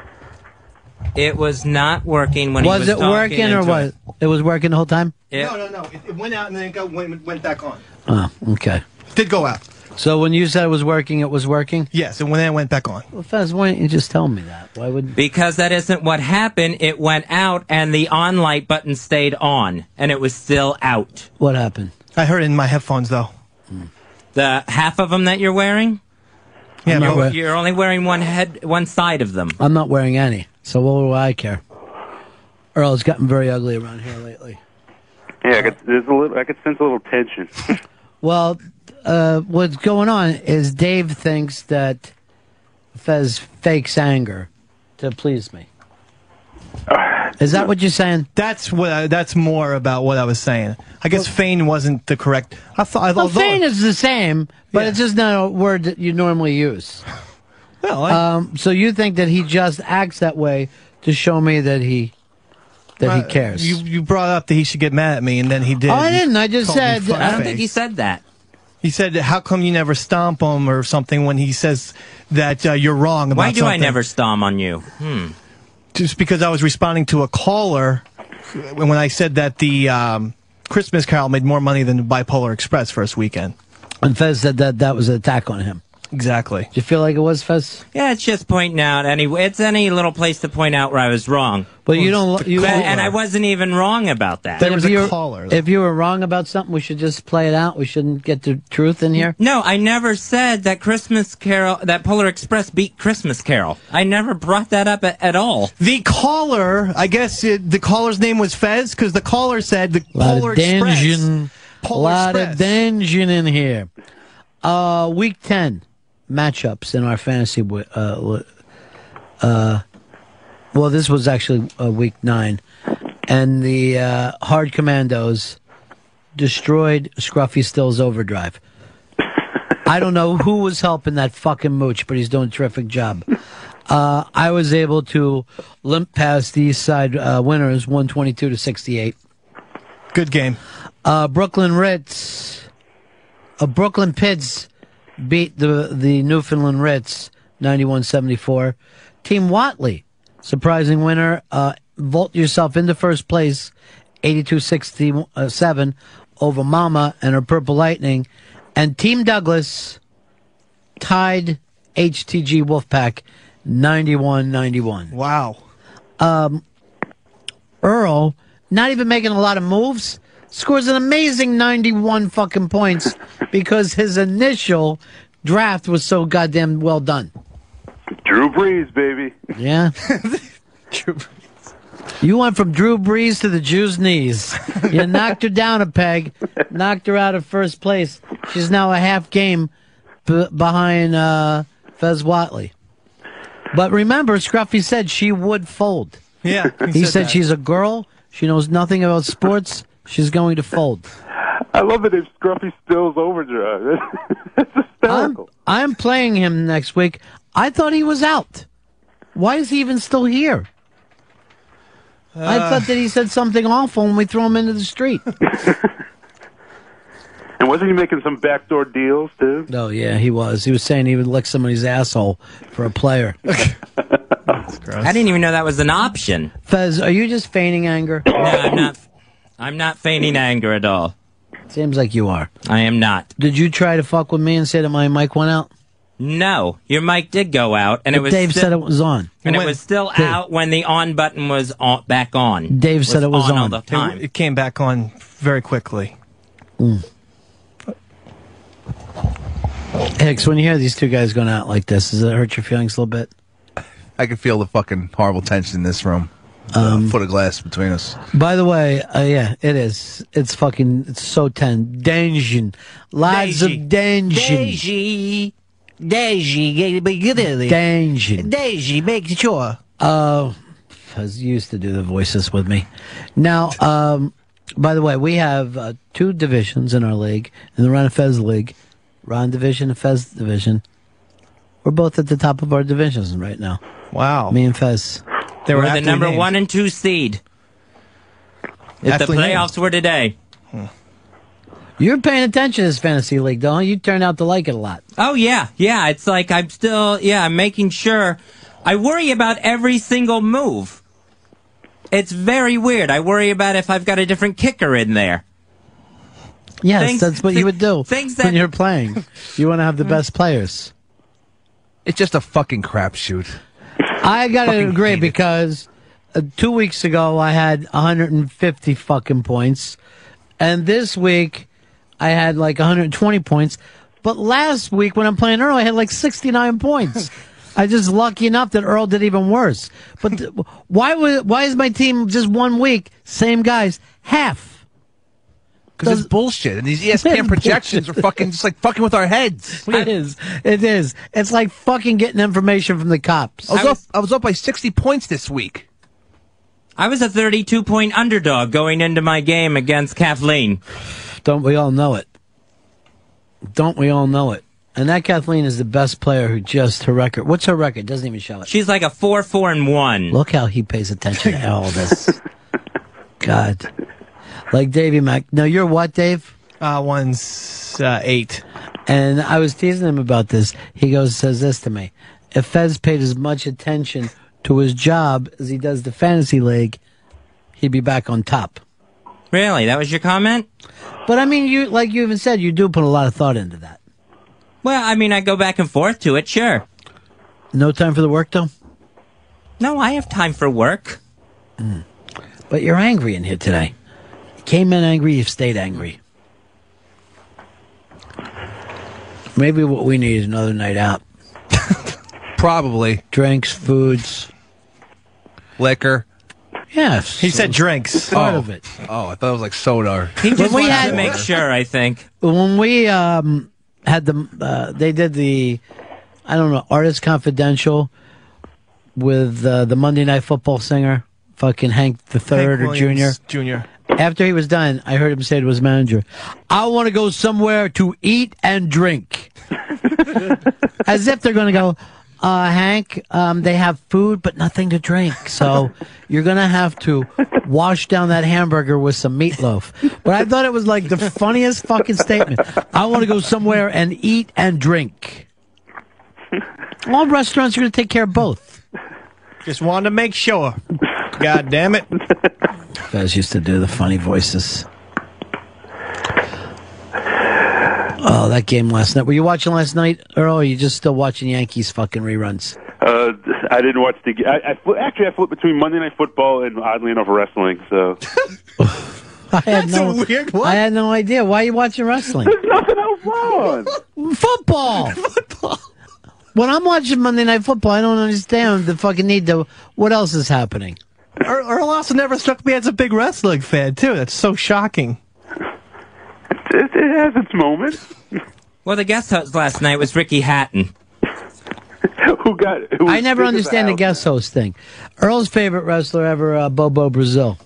It was not working when was he was it talking working or into what? it. It was working the whole time? Yeah. No, no, no. It, it went out and then it go, went, went back on. Oh, okay. Did go out. So when you said it was working, it was working? Yes, and when it went back on. Well, Fez, why didn't you just tell me that? Why would? Because that isn't what happened. It went out and the on light button stayed on and it was still out. What happened? I heard it in my headphones, though. The half of them that you're wearing? Yeah, I'm not you're, wear- you're only wearing one head, one side of them. I'm not wearing any, so what do I care? Earl, it's gotten very ugly around here lately. Yeah, I could, there's a little. I could sense a little tension. Well, uh, what's going on is Dave thinks that Fez fakes anger to please me. Is that what you're saying? That's what. I, that's more about what I was saying. I guess feign wasn't the correct. I thought. I Well, thought feign is the same, but it's just not a word that you normally use. Well, I, um, so you think that he just acts that way to show me that he that he uh, cares? You you brought up that he should get mad at me, and then he did. Oh, I didn't. I just Called me said- fuck I don't face. think he said that. He said, "How come you never stomp him or something?" When he says that uh, you're wrong about Why do I something. never stomp on you? Hmm. Just because I was responding to a caller when I said that the um, Christmas Carol made more money than the Bipolar Express first weekend. And Fez said that that was an attack on him. Exactly. Do you feel like it was, Fez? Yeah, it's just pointing out any. It's any little place to point out where I was wrong. But you don't. You, But- and I wasn't even wrong about that. If you were- If you were wrong about something, we should just play it out. We shouldn't get the truth in here. No, I never said that Christmas Carol, that Polar Express beat Christmas Carol. I never brought that up at, at all. The caller, I guess it, the caller's name was Fez because the caller said the A lot Polar of Express. tension. A Polar lot Express. of tension in here. Uh, week ten matchups in our fantasy. wi- Uh, uh, well, this was actually uh, week nine, and the uh, Hard Commandos destroyed Scruffy Still's Overdrive. I don't know who was helping that fucking mooch, but he's doing a terrific job. Uh, I was able to limp past the East Side uh, winners, one twenty-two to sixty-eight. Good game. Uh, Brooklyn Ritz, uh, Brooklyn Pids beat the the Newfoundland Ritz ninety-one seventy-four. Team Watley, surprising winner. Uh, vault yourself into first place, eighty-two sixty-seven over Mama and her Purple Lightning. And Team Douglas tied H T G Wolfpack ninety-one ninety-one. Wow. Um, Earl, not even making a lot of moves, scores an amazing ninety-one fucking points because his initial draft was so goddamn well done. Drew Brees, baby. Yeah. You went from Drew Brees to the Jew's knees. You knocked her down a peg, knocked her out of first place. She's now a half game b- behind uh, Fez Watley. But remember, Scruffy said she would fold. Yeah, He, said, she's a girl. She knows nothing about sports. She's going to fold. I love it if Scruffy Still's Overdrive. It's hysterical. I'm, I'm playing him next week. I thought he was out. Why is he even still here? I Uh. thought that he said something awful when we threw him into the street. And wasn't he making some backdoor deals, too? Oh, yeah, he was. He was saying he would lick somebody's asshole for a player. I didn't even know that was an option. Fez, are you just feigning anger? No, I'm not. I'm not feigning anger at all. Seems like you are. I am not. Did you try to fuck with me and say that my mic went out? No, your mic did go out, and But it was. Dave sti- said it was on. and When- it was still Dave. out when the on button was on, back on. Dave said it was on all on. the time. It, it came back on very quickly. Mm. Hicks, when you hear these two guys going out like this, does it hurt your feelings a little bit? I can feel the fucking horrible tension in this room. Um, a foot of glass between us. By the way, uh, yeah, it is. It's fucking, it's so tense. Danger. Lots Daisy. of danger. Daisy. Daisy. Danger. Daisy, make sure. Uh, Fez used to do the voices with me. Now, um, by the way, we have uh, two divisions in our league, in the Ron and Fez League. Ron Division and Fez Division. We're both at the top of our divisions right now. Wow. Me and Fez. They We're were the aptly number named. one and two seed. If Aptly the named. playoffs were today. You're paying attention to this fantasy league, don't you? You turned out to like it a lot. Oh, yeah. Yeah, it's like I'm still, yeah, I'm making sure. I worry about every single move. It's very weird. I worry about if I've got a different kicker in there. Yes, Things- that's what you would do things when that- you're playing. You want to have the best players. It's just a fucking crapshoot. I got to Fucking agree hate it. because uh, two weeks ago I had one hundred fifty fucking points, and this week I had like one hundred twenty points. But last week when I'm playing Earl, I had like sixty-nine points. I just lucky enough that Earl did even worse. But th- why was why is my team just one week same guys half? Because it's bullshit. And these E S P N It's projections bullshit. are fucking just like fucking with our heads. It is. It is. It's like fucking getting information from the cops. I was, up, I was up by sixty points this week. I was a thirty-two point underdog going into my game against Kathleen. Don't we all know it? Don't we all know it? And that Kathleen is the best player who just her record. What's her record? Doesn't even show it. She's like a four, four, and one. Look how he pays attention to all this. God. Like Davey Mac. No, you're what, Dave? Uh, one's uh, eight. And I was teasing him about this. He goes, says this to me. If Fez paid as much attention to his job as he does the fantasy league, he'd be back on top. Really? That was your comment? But I mean, you like you even said, you do put a lot of thought into that. Well, I mean, I go back and forth to it, sure. No time for the work, though? No, I have time for work. Mm. But you're angry in here today. You came in angry, you've stayed angry. Maybe what we need is another night out. Probably. Drinks, foods. Liquor. Yes. He said drinks. Part oh. of it. Oh, I thought it was like soda. He just we wanted had- to make sure, I think. When we um, had the, uh, they did the, I don't know, Artist Confidential with uh, the Monday Night Football singer, fucking Hank the Third Hank or Junior. Williams Junior. After he was done, I heard him say to his manager, I want to go somewhere to eat and drink. As if they're going to go, uh, Hank, um, they have food but nothing to drink. So you're going to have to wash down that hamburger with some meatloaf. But I thought it was like the funniest fucking statement. I want to go somewhere and eat and drink. All restaurants are going to take care of both. Just wanted to make sure. God damn it. Fez used to do the funny voices. Oh, that game last night. Were you watching last night, Earl, or are you just still watching Yankees fucking reruns? Uh, I didn't watch the. I, I fl- actually I flipped between Monday Night Football and oddly enough wrestling. So I had That's no, a weird one. I had no idea. Why are you watching wrestling? there's nothing else on. Football. Football. When I'm watching Monday Night Football, I don't understand the fucking need to. What else is happening? Earl Earl also never struck me as a big wrestling fan, too. That's so shocking. It, it has its moments. Well, the guest host last night was Ricky Hatton. Who got? Who was I never big as understand the house. guest host thing. Earl's favorite wrestler ever, uh, Bobo Brazil.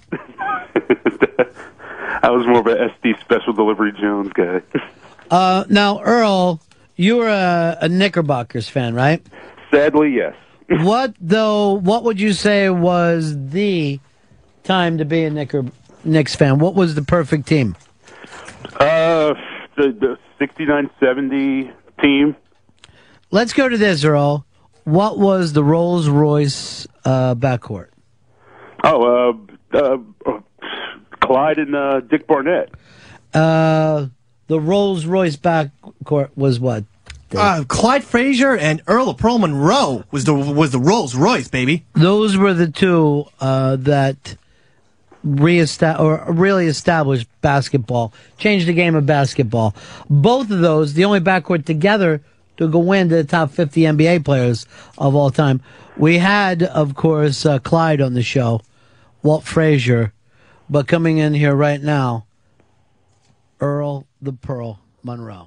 I was more of a S D Special Delivery Jones guy. Uh, now, Earl, you were a, a Knickerbockers fan, right? Sadly, yes. What though? What would you say was the time to be a Knicker, Knicks fan? What was the perfect team? Uh, the, the sixty-nine seventy team. Let's go to this, Earl. What was the Rolls Royce uh, backcourt? Oh, uh, uh, uh, Clyde and uh, Dick Barnett. Uh, the Rolls Royce backcourt was what? Uh, Clyde Frazier and Earl of Pearl Monroe was the was the Rolls Royce, baby. Those were the two uh, that reesta- or really established basketball, changed the game of basketball. Both of those, the only backcourt together to go into the top fifty N B A players of all time, We had, of course, uh, Clyde on the show, Walt Frazier, but coming in here right now, Earl the Pearl Monroe.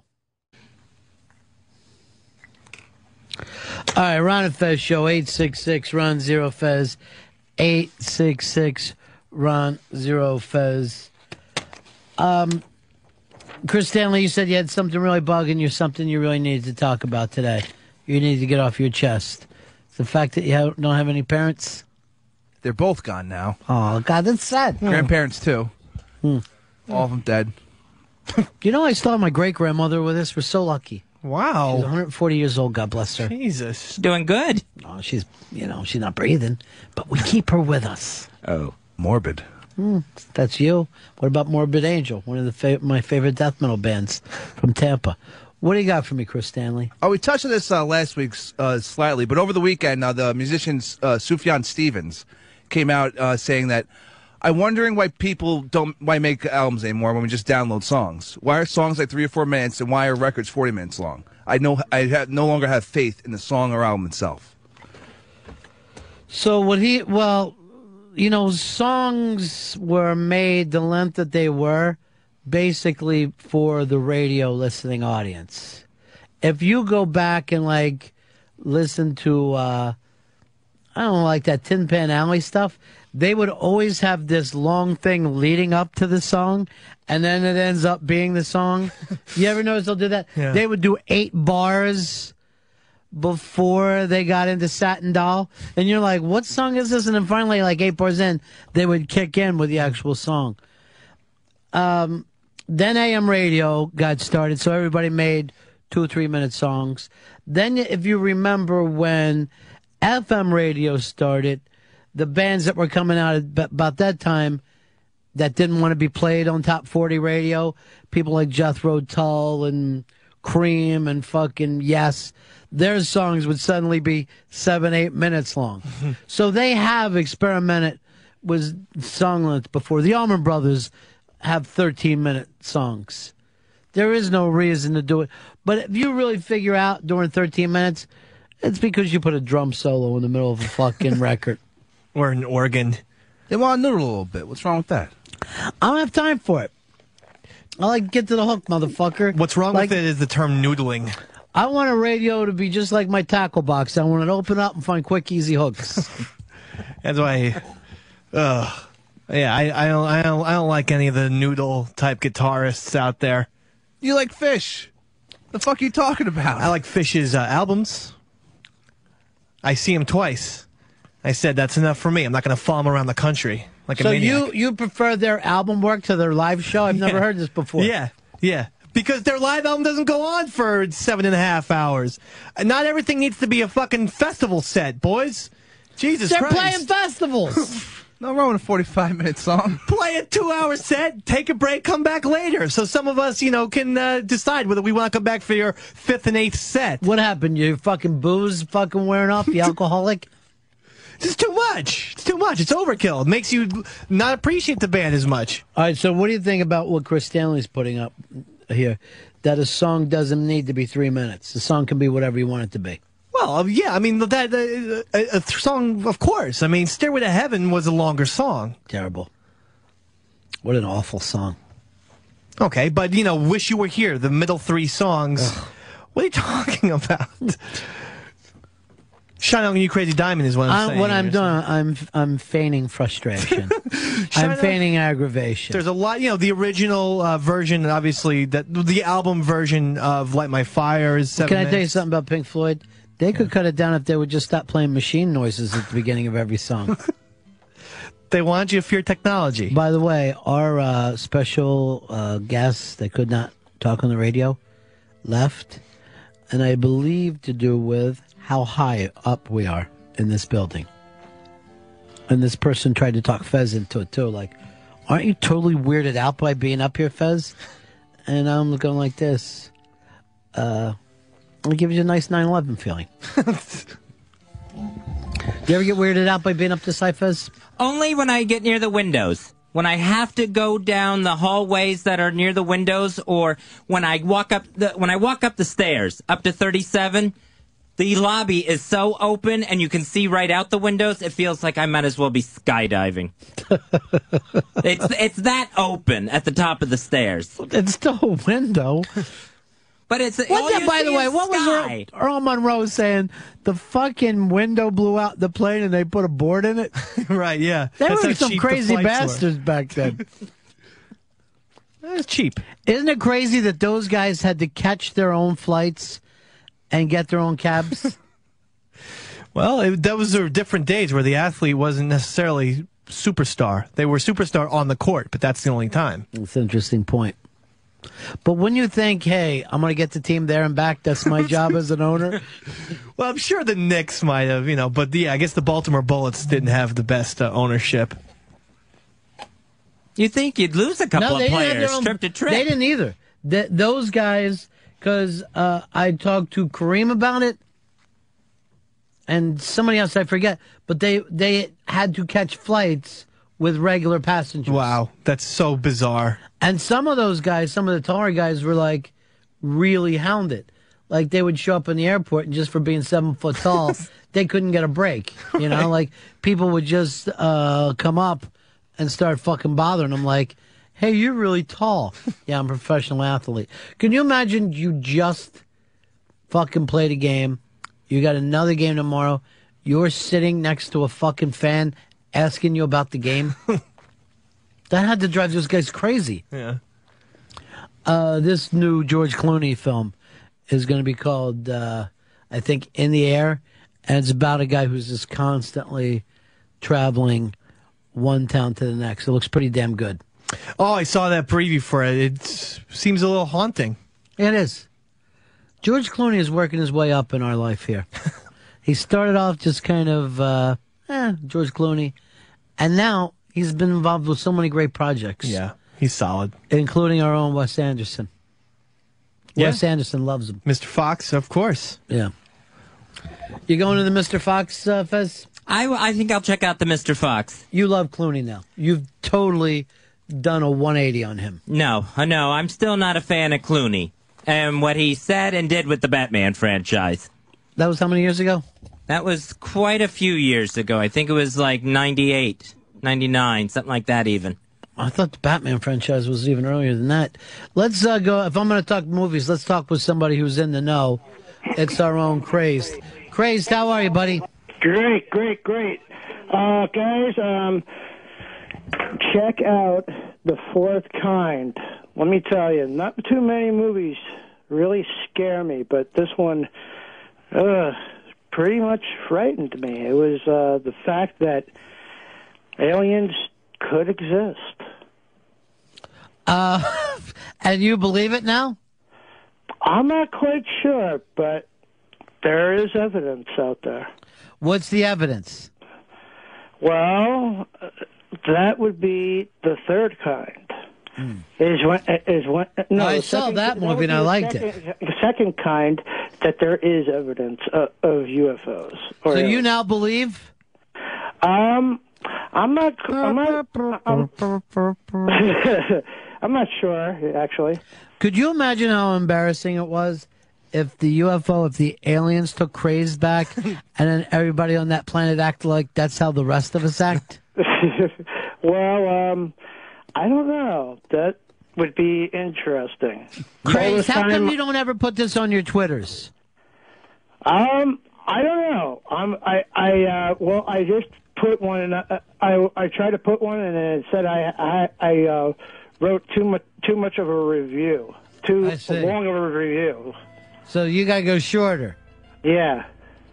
All right, Ron and Fez show, eight six six, run zero Fez, eight six six, run zero Fez. Um, Chris Stanley, you said you had something really bugging you, something you really needed to talk about today. You need to get off your chest. It's the fact that you have, don't have any parents? They're both gone now. Oh, God, that's sad. Grandparents, too. Hmm. All of them dead. You know, I still have my great-grandmother with us. We're so lucky. Wow. She's one hundred forty years old, God bless her. Jesus. Doing good. Oh, she's, you know, she's not breathing, but we keep her with us. Oh. Morbid. Hmm, that's you. What about Morbid Angel, one of the fa- my favorite death metal bands from Tampa? What do you got for me, Chris Stanley? Oh, we touched on this uh, last week uh, slightly, but over the weekend, uh, the musician uh, Sufjan Stevens came out uh, saying that, I'm wondering why people don't why make albums anymore when we just download songs. Why are songs like three or four minutes, and why are records forty minutes long? I know I have, no longer have faith in the song or album itself. So what he, well, you know, songs were made the length that they were basically for the radio listening audience. If you go back and like listen to, uh, I don't know, like that Tin Pan Alley stuff, they would always have this long thing leading up to the song, and then it ends up being the song. You ever notice they'll do that? Yeah. They would do eight bars before they got into Satin Doll, and you're like, what song is this? And then finally, like eight bars in, they would kick in with the actual song. Um, then A M radio got started, so everybody made two or three minute songs. Then, if you remember when F M radio started, the bands that were coming out at about that time that didn't want to be played on top forty radio, people like Jethro Tull and Cream and fucking Yes, their songs would suddenly be seven, eight minutes long. So they have experimented with song length before. The Allman Brothers have thirteen minute songs. There is no reason to do it. But if you really figure out during thirteen minutes, it's because you put a drum solo in the middle of a fucking record. Or an organ. They want to noodle a little bit. What's wrong with that? I don't have time for it. I like to get to the hook, motherfucker. What's wrong like, with it is the term noodling. I want a radio to be just like my tackle box. I want it to open up and find quick, easy hooks. That's why. Uh, yeah, I, I don't, I don't, I don't like any of the noodle type guitarists out there. You like Fish? The fuck are you talking about? I like Fish's uh, albums. I see him twice. I said that's enough for me. I'm not going to follow him around the country like so a maniac. you you prefer their album work to their live show? I've never Yeah. heard this before. Yeah, yeah. Because their live album doesn't go on for seven and a half hours. And not everything needs to be a fucking festival set, boys. Jesus They're Christ. playing festivals. No wrong with a forty-five minute song. Play a two-hour set, take a break, come back later. So some of us, you know, can uh, decide whether we want to come back for your fifth and eighth set. What happened? Your fucking booze fucking wearing off? You alcoholic? It's too much. It's too much. It's overkill. It makes you not appreciate the band as much. All right, so what do you think about what Chris Stanley's putting up here? That a song doesn't need to be three minutes. The song can be whatever you want it to be. Well, yeah, I mean, that uh, a, a song, of course. I mean, Stairway to Heaven was a longer song. Terrible. What an awful song. Okay, but, you know, Wish You Were Here, the middle three songs. Ugh. What are you talking about? Shine On You Crazy Diamond is what I'm I'm, saying. what I'm here, doing, so. I'm I'm feigning frustration. I'm on- feigning aggravation. There's a lot, you know, the original uh, version, obviously, that the album version of Light My Fire is seven Can I tell you minutes. something about Pink Floyd? They could cut it down if they would just stop playing machine noises at the beginning of every song. They want you to fear technology. By the way, our uh, special uh, guest that could not talk on the radio left, and I believe to do with how high up we are in this building. And this person tried to talk Fez into it too, like, aren't you totally weirded out by being up here, Fez? And I'm going like this. Uh, it gives you a nice nine eleven feeling. Do you ever get weirded out by being up this high, Fez? Only when I get near the windows. When I have to go down the hallways that are near the windows, or when I walk up the when I walk up the stairs up to thirty-seven, The lobby is so open, and you can see right out the windows. It feels like I might as well be skydiving. it's it's that open at the top of the stairs. It's still a window. But it's What all the, you by see the way, is what was sky. Earl, Earl Monroe saying? The fucking window blew out the plane and they put a board in it? Right, yeah. They That's were how some cheap the crazy flights were. bastards back then. It's cheap. Isn't it crazy that those guys had to catch their own flights and get their own cabs? Well, it, that was a different days where the athlete wasn't necessarily superstar. They were superstar on the court, but that's the only time. That's an interesting point. But when you think, hey, I'm going to get the team there and back, that's my job as an owner. Well, I'm sure the Knicks might have, you know, but yeah, I guess the Baltimore Bullets didn't have the best uh, ownership. You think you'd lose a couple No, of they didn't have players their own- trip to trip? They didn't either. Th- those guys, because uh, I talked to Kareem about it, and somebody else I forget, but they they had to catch flights with regular passengers. Wow, that's so bizarre. And some of those guys, some of the taller guys, were like really hounded. Like they would show up in the airport, and just for being seven foot tall, they couldn't get a break. You know, Right. like people would just uh, come up and start fucking bothering them. Like, hey, you're really tall. Yeah, I'm a professional athlete. Can you imagine you just fucking played a game? You got another game tomorrow. You're sitting next to a fucking fan asking you about the game. That had to drive those guys crazy. Yeah. Uh, this new George Clooney film is going to be called, uh, I think, In the Air. And it's about a guy who's just constantly traveling one town to the next. It looks pretty damn good. Oh, I saw that preview for it. It seems a little haunting. It is. George Clooney is working his way up in our life here. He started off just kind of, uh, eh, George Clooney. And now he's been involved with so many great projects. Yeah, he's solid. Including our own Wes Anderson. Yeah. Wes Anderson loves him. Mister Fox, of course. Yeah. You going to the Mister Fox, uh, Fez? I, I think I'll check out the Mister Fox. You love Clooney now. You've totally done a one eighty on him. No, uh, no, I'm still not a fan of Clooney and what he said and did with the Batman franchise. That was how many years ago? That was quite a few years ago. I think it was like ninety-eight, ninety-nine, something like that even. I thought the Batman franchise was even earlier than that. Let's uh, go, if I'm going to talk movies, let's talk with somebody who's in the know. It's our own Crazed. Crazed, how are you, buddy? Great, great, great. Uh, guys, um, check out The Fourth Kind. Let me tell you, not too many movies really scare me, but this one uh, pretty much frightened me. It was uh, the fact that aliens could exist. Uh, and you believe it now? I'm not quite sure, but there is evidence out there. What's the evidence? Well, uh, that would be The Third Kind. Is when is when no. I the saw second- that movie would and I be the liked second, it. The second kind, that there is evidence of, of U F Os. So you now believe? Um, I'm not. I'm not. I'm, I'm not sure, actually. Could you imagine how embarrassing it was if the U F O, if the aliens took Crazed back, and then everybody on that planet acted like that's how the rest of us act? Well, um, I don't know. That would be interesting. Crazed, how come time- you don't ever put this on your Twitters? Um, I don't know. Um, I, I, uh, well, I just put one, and I, I, I tried to put one, and it said I, I, I uh, wrote too much, too much of a review, too I see. long of a review. So you got to go shorter. Yeah.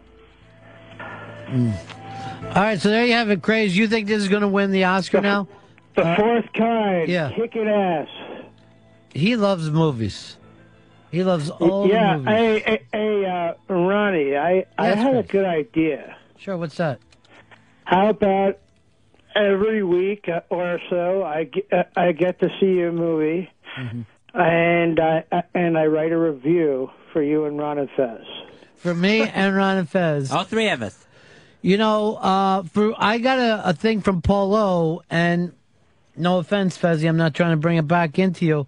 Mm. All right, so there you have it, Crazed. You think this is going to win the Oscar now? The Fourth Kind. Yeah. Kicking ass. He loves movies. He loves all yeah. the movies. Hey, hey, hey uh, Ronnie, I, I Yes, had a Craig. good idea. Sure, what's that? How about every week or so I get, uh, I get to see a movie, and I and I write a review for you and Ron and Fez. For me and Ron and Fez. All three of us. You know, uh, for I got a, a thing from Paulo, and no offense, Fezzy, I'm not trying to bring it back into you,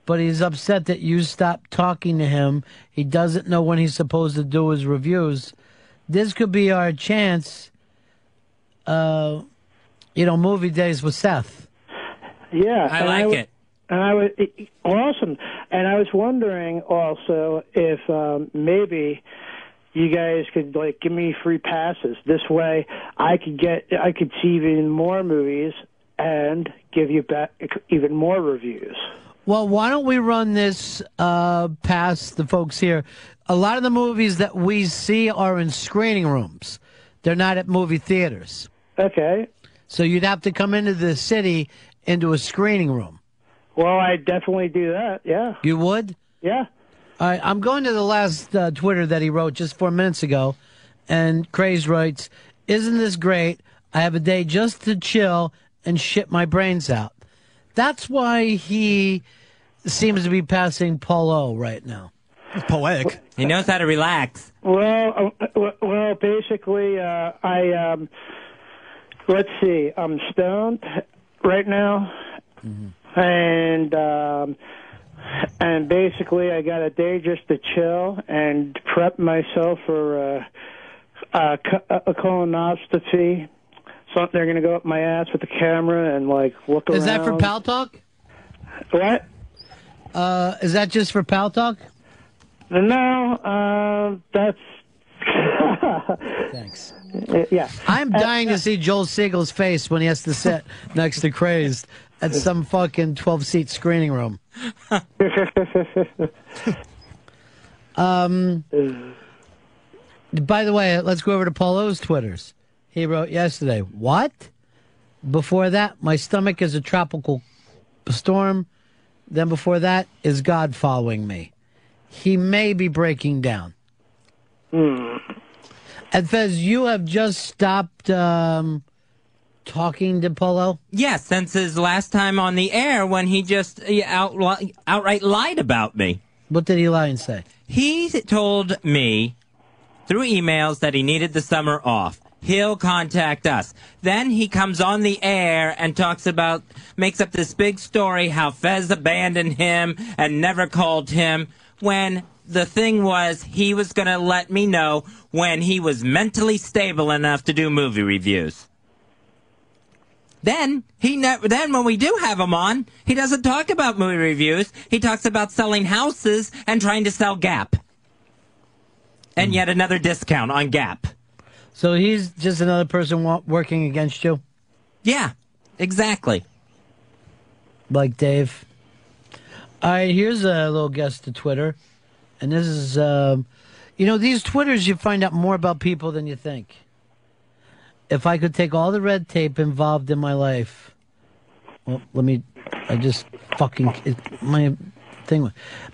but he's upset that you stopped talking to him. He doesn't know when he's supposed to do his reviews. This could be our chance, uh, you know, movie days with Seth. Yeah. I and like w- it. And I was awesome. And I was wondering also if um, maybe you guys could like give me free passes. This way, I could get, I could see even more movies and give you back even more reviews. Well, why don't we run this uh, past the folks here? A lot of the movies that we see are in screening rooms. They're not at movie theaters. Okay. So you'd have to come into the city into a screening room. Well, I definitely do that. Yeah. You would? Yeah. All right, I'm going to the last uh, Twitter that he wrote just four minutes ago, and Crazed writes, "Isn't this great? I have a day just to chill and shit my brains out." That's why he seems to be passing Polo right now. It's poetic. He knows how to relax. Well, uh, well, basically, uh, I um, let's see. I'm stoned right now, mm-hmm. and um, and basically, I got a day just to chill and prep myself for uh, a, a colonoscopy. So they're going to go up my ass with the camera and like look around. Is that for Pal Talk? What? Uh, is that just for Pal Talk? No, uh, that's... Thanks. Yeah. I'm dying to see Joel Siegel's face when he has to sit next to Crazed at some fucking twelve-seat screening room. um. By the way, let's go over to Polo's Twitters. He wrote yesterday, "What? Before that, my stomach is a tropical storm. Then before that, is God following me? He may be breaking down." Hmm. And Fez, you have just stopped um, talking to Polo? Yes, since his last time on the air when he just uh, out, outright lied about me. What did he lie and say? He told me through emails that he needed the summer off. He'll contact us. Then he comes on the air and talks about, makes up this big story how Fez abandoned him and never called him, when the thing was he was going to let me know when he was mentally stable enough to do movie reviews. Then he ne- then when we do have him on, he doesn't talk about movie reviews. He talks about selling houses and trying to sell Gap. And yet another discount on Gap. So he's just another person wa- working against you? Yeah, exactly. Like Dave. All right, here's a little guest to Twitter. And this is, um, you know, these Twitters, you find out more about people than you think. If I could take all the red tape involved in my life. Well, let me, I just fucking, it, my thing.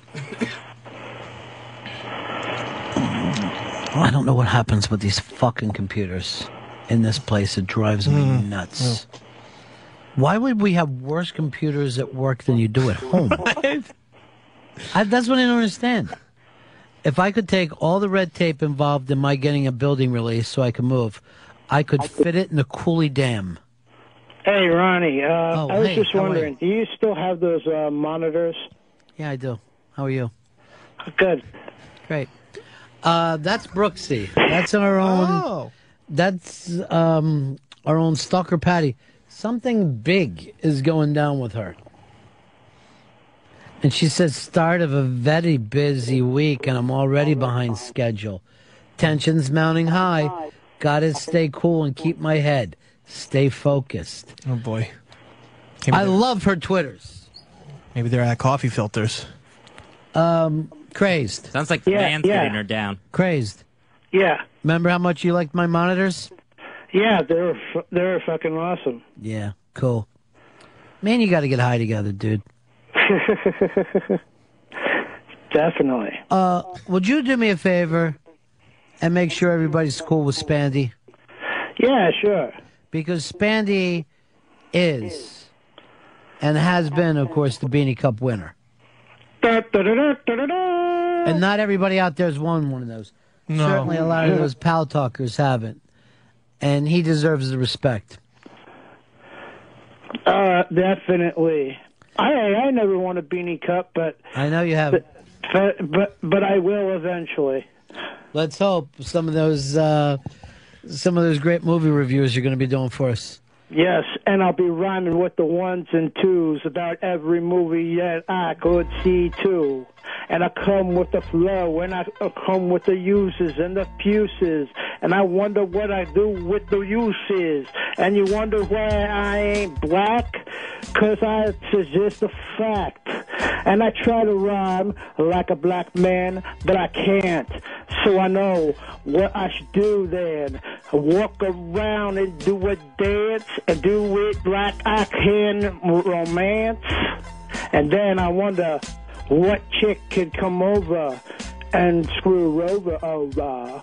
I don't know what happens with these fucking computers in this place. It drives me mm. nuts. Mm. Why would we have worse computers at work than you do at home? I, that's what I don't understand. If I could take all the red tape involved in my getting a building release so I can move, I could fit it in the Cooley Dam. Hey, Ronnie, uh, oh, I was hey, just wondering, do you still have those uh, monitors? Yeah, I do. How are you? Good. Great. Uh, that's Brooksy. That's our own. Oh. That's um, our own stalker Patty. Something big is going down with her. And she says, start of a very busy week, and I'm already behind schedule. Tension's mounting high. Gotta stay cool and keep my head. Stay focused. Oh, boy. I love her Twitters. Maybe they're at coffee filters. Um, Crazed. Sounds like Yeah, fans yeah. getting her down. Crazed. Yeah. Remember how much you liked my monitors? Yeah, they're f- they're fucking awesome. Yeah, cool. Man, you got to get high together, dude. Definitely. Uh, would you do me a favor and make sure everybody's cool with Spandy? Yeah, sure. Because Spandy is and has been, of course, the Beanie Cup winner. Da, da, da, da, da, da. And not everybody out there has won one of those. No. Certainly a lot of those pal talkers haven't. And he deserves the respect. Uh, definitely. I I never won a beanie cup, but I know you haven't. But but, but I will eventually. Let's hope some of those uh, some of those great movie reviews you're going to be doing for us. Yes, and I'll be rhyming with the ones and twos about every movie that I could see too. And I come with the flow, and I come with the uses and the fuses. And I wonder what I do with the uses. And you wonder why I ain't black? Because I, it's just a fact. And I try to rhyme like a black man, but I can't. So I know what I should do then. Walk around and do a dance and do it like I can romance. And then I wonder what chick could come over and screw over over.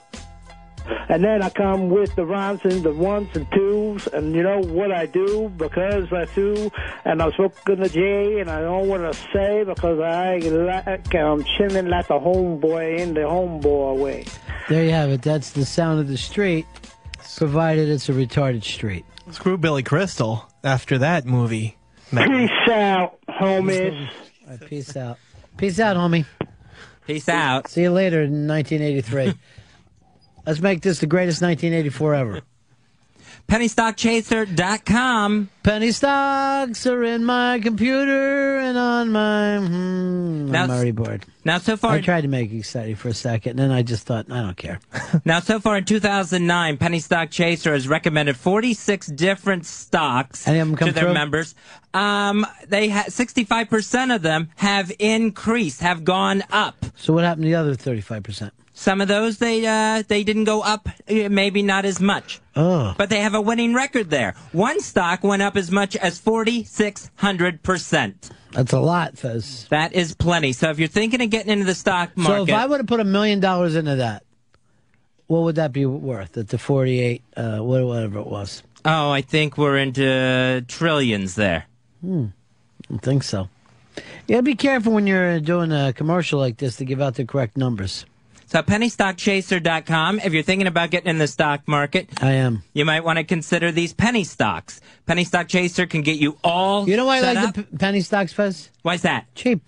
And then I come with the rhymes and the ones and twos, and you know what I do because I do, and I'm smoking the J, and I don't want to say because I like I'm chilling like a homeboy in the homeboy way. There you have it. That's the sound of the street, provided it's a retarded street. Screw Billy Crystal after that movie. Peace out, homies. All right, peace out. Peace out, homie. Peace out. See you later in nineteen eighty-three. Let's make this the greatest nineteen eighty-four ever. penny stock chaser dot com. Penny stocks are in my computer and on my... Hmm, Now I'm already bored. Now, so far... I tried to make it exciting for a second, and then I just thought, I don't care. Now, so far in two thousand nine, Penny Stock Chaser has recommended forty-six different stocks Any of them come to their through? members. Um, they ha- sixty-five percent of them have increased, have gone up. So what happened to the other thirty-five percent? Some of those, they uh, they didn't go up, uh, maybe not as much. Oh. But they have a winning record there. One stock went up as much as forty-six hundred percent. That's a lot, Fez. That is plenty. So if you're thinking of getting into the stock market... So if I would have put a million dollars into that, what would that be worth at the forty-eight, uh, whatever it was? Oh, I think we're into trillions there. Hmm. I think so. Yeah, be careful when you're doing a commercial like this to give out the correct numbers. So penny stock chaser dot com, if you're thinking about getting in the stock market, I am. You might want to consider these penny stocks. Penny Stock Chaser can get you all You know why I set like up. the p- penny stocks, Fez? Why's that? Cheap.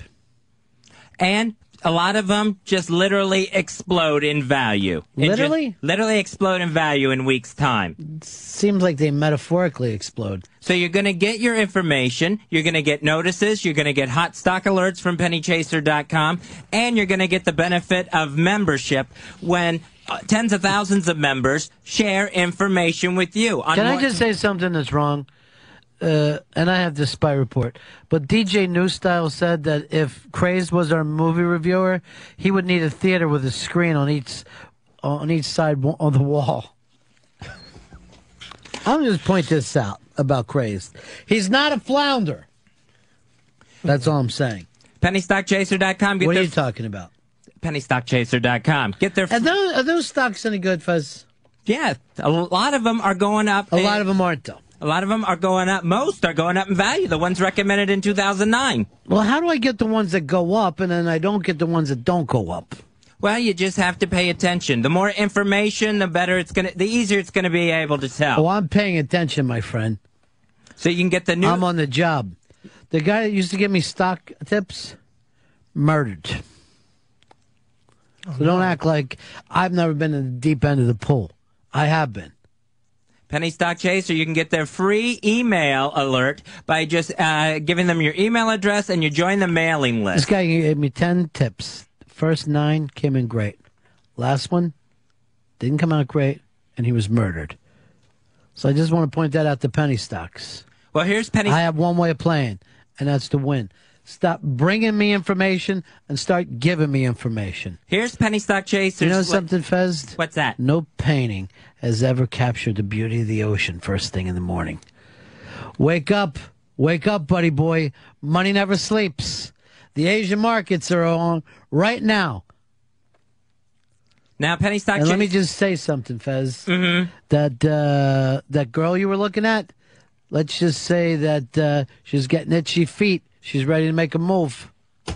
And a lot of them just literally explode in value. It just Literally? literally explode in value in weeks' time. Seems like they metaphorically explode. So you're going to get your information, you're going to get notices, you're going to get hot stock alerts from penny chaser dot com, and you're going to get the benefit of membership when uh, tens of thousands of members share information with you. On Can I what- just say something that's wrong? Uh, and I have this spy report. But D J New Style said that if Crazed was our movie reviewer, he would need a theater with a screen on each on each side wa- of the wall. I'm going to just point this out about Crazed. He's not a flounder. That's all I'm saying. penny stock chaser dot com. What are you talking about? penny stock chaser dot com. Get their... Are those, are those stocks any good, Fuzz? Yeah, a lot of them are going up. A lot of them aren't, though. A lot of them are going up. Most are going up in value. The ones recommended in two thousand nine. Well, how do I get the ones that go up and then I don't get the ones that don't go up? Well, you just have to pay attention. The more information, the better it's going to, the easier it's going to be able to tell. Oh, I'm paying attention, my friend. So you can get the new... I'm on the job. The guy that used to give me stock tips, murdered. So don't act like I've never been in the deep end of the pool. I have been. Penny Stock Chaser, you can get their free email alert by just uh, giving them your email address and you join the mailing This list. guy gave me ten tips. First nine came in great. Last one didn't come out great, and he was murdered. So I just want to point that out to penny stocks. Well, here's Penny... I have one way of playing, and that's to win. Stop bringing me information and start giving me information. Here's Penny Stock Chaser. You know something, Fez? What's that? No painting has ever captured the beauty of the ocean first thing in the morning. Wake up. Wake up, buddy boy. Money never sleeps. The Asian markets are on right now. Now, Penny Stock And Chaser... let me just say something, Fez. Mm-hmm. That, uh, that girl you were looking at, let's just say that uh, she's getting itchy feet. She's ready to make a move.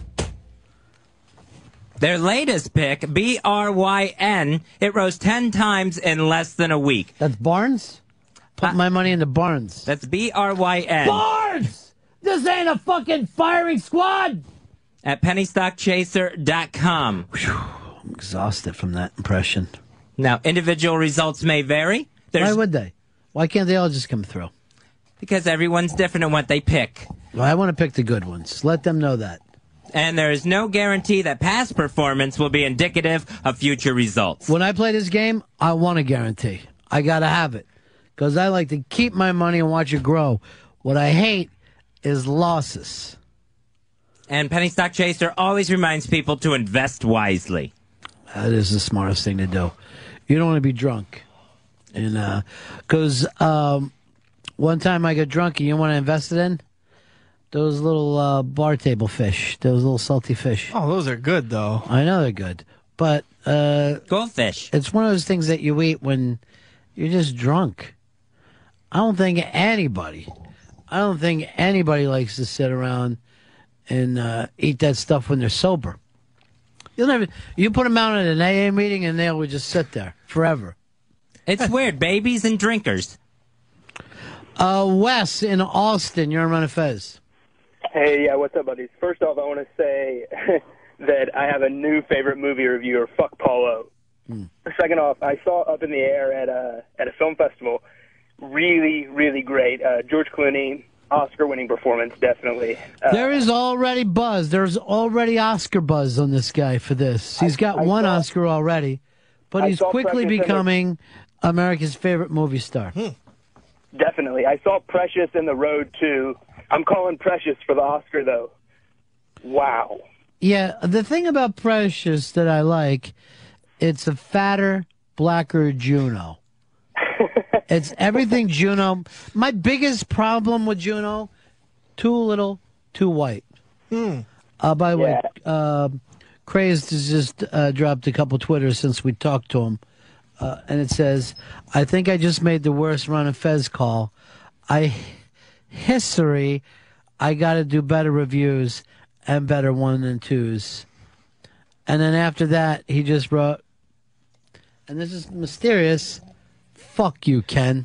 Their latest pick, B R Y N, it rose ten times in less than a week. That's Barnes? Put Uh, my money into Barnes. That's B R Y N. Barnes! This ain't a fucking firing squad. At penny stock chaser dot com. I'm exhausted from that impression. Now, individual results may vary. There's, Why would they? Why can't they all just come through? Because everyone's different in what they pick. Well, I want to pick the good ones. Let them know that. And there is no guarantee that past performance will be indicative of future results. When I play this game, I want a guarantee. I got to have it. Because I like to keep my money and watch it grow. What I hate is losses. And Penny Stock Chaser always reminds people to invest wisely. That is the smartest thing to do. You don't want to be drunk. And because uh, um, one time I got drunk and you know what I invested in? Those little uh, bar table fish. Those little salty fish. Oh, those are good, though. I know they're good. But uh, goldfish. It's one of those things that you eat when you're just drunk. I don't think anybody, I don't think anybody likes to sit around and uh, eat that stuff when they're sober. You'll never. You put them out at an A A meeting and they would just sit there forever. It's weird. Babies and drinkers. Uh, Wes in Austin, you're on Run of Fez. Hey, yeah, what's up, buddies? First off, I want to say that I have a new favorite movie reviewer, Fuck Paulo. Hmm. Second off, I saw Up in the Air at a at a film festival. Really, really great. Uh, George Clooney, Oscar-winning performance, definitely. Uh, There is already buzz. There's already Oscar buzz on this guy for this. He's got I one saw- Oscar already, but I he's saw quickly Precious in the- becoming America's favorite movie star. Definitely. I saw Precious in The Road, too. I'm calling Precious for the Oscar, though. Wow. Yeah, the thing about Precious that I like, it's a fatter, blacker Juno. It's everything Juno. My biggest problem with Juno, too little, too white. Hmm. Uh, by the way, uh, Crazed has just uh, dropped a couple Twitters since we talked to him. Uh, and it says, I think I just made the worst Run of Fez call. I history, I got to do better reviews and better one and twos. And then after that, he just wrote, and this is mysterious, fuck you, Ken.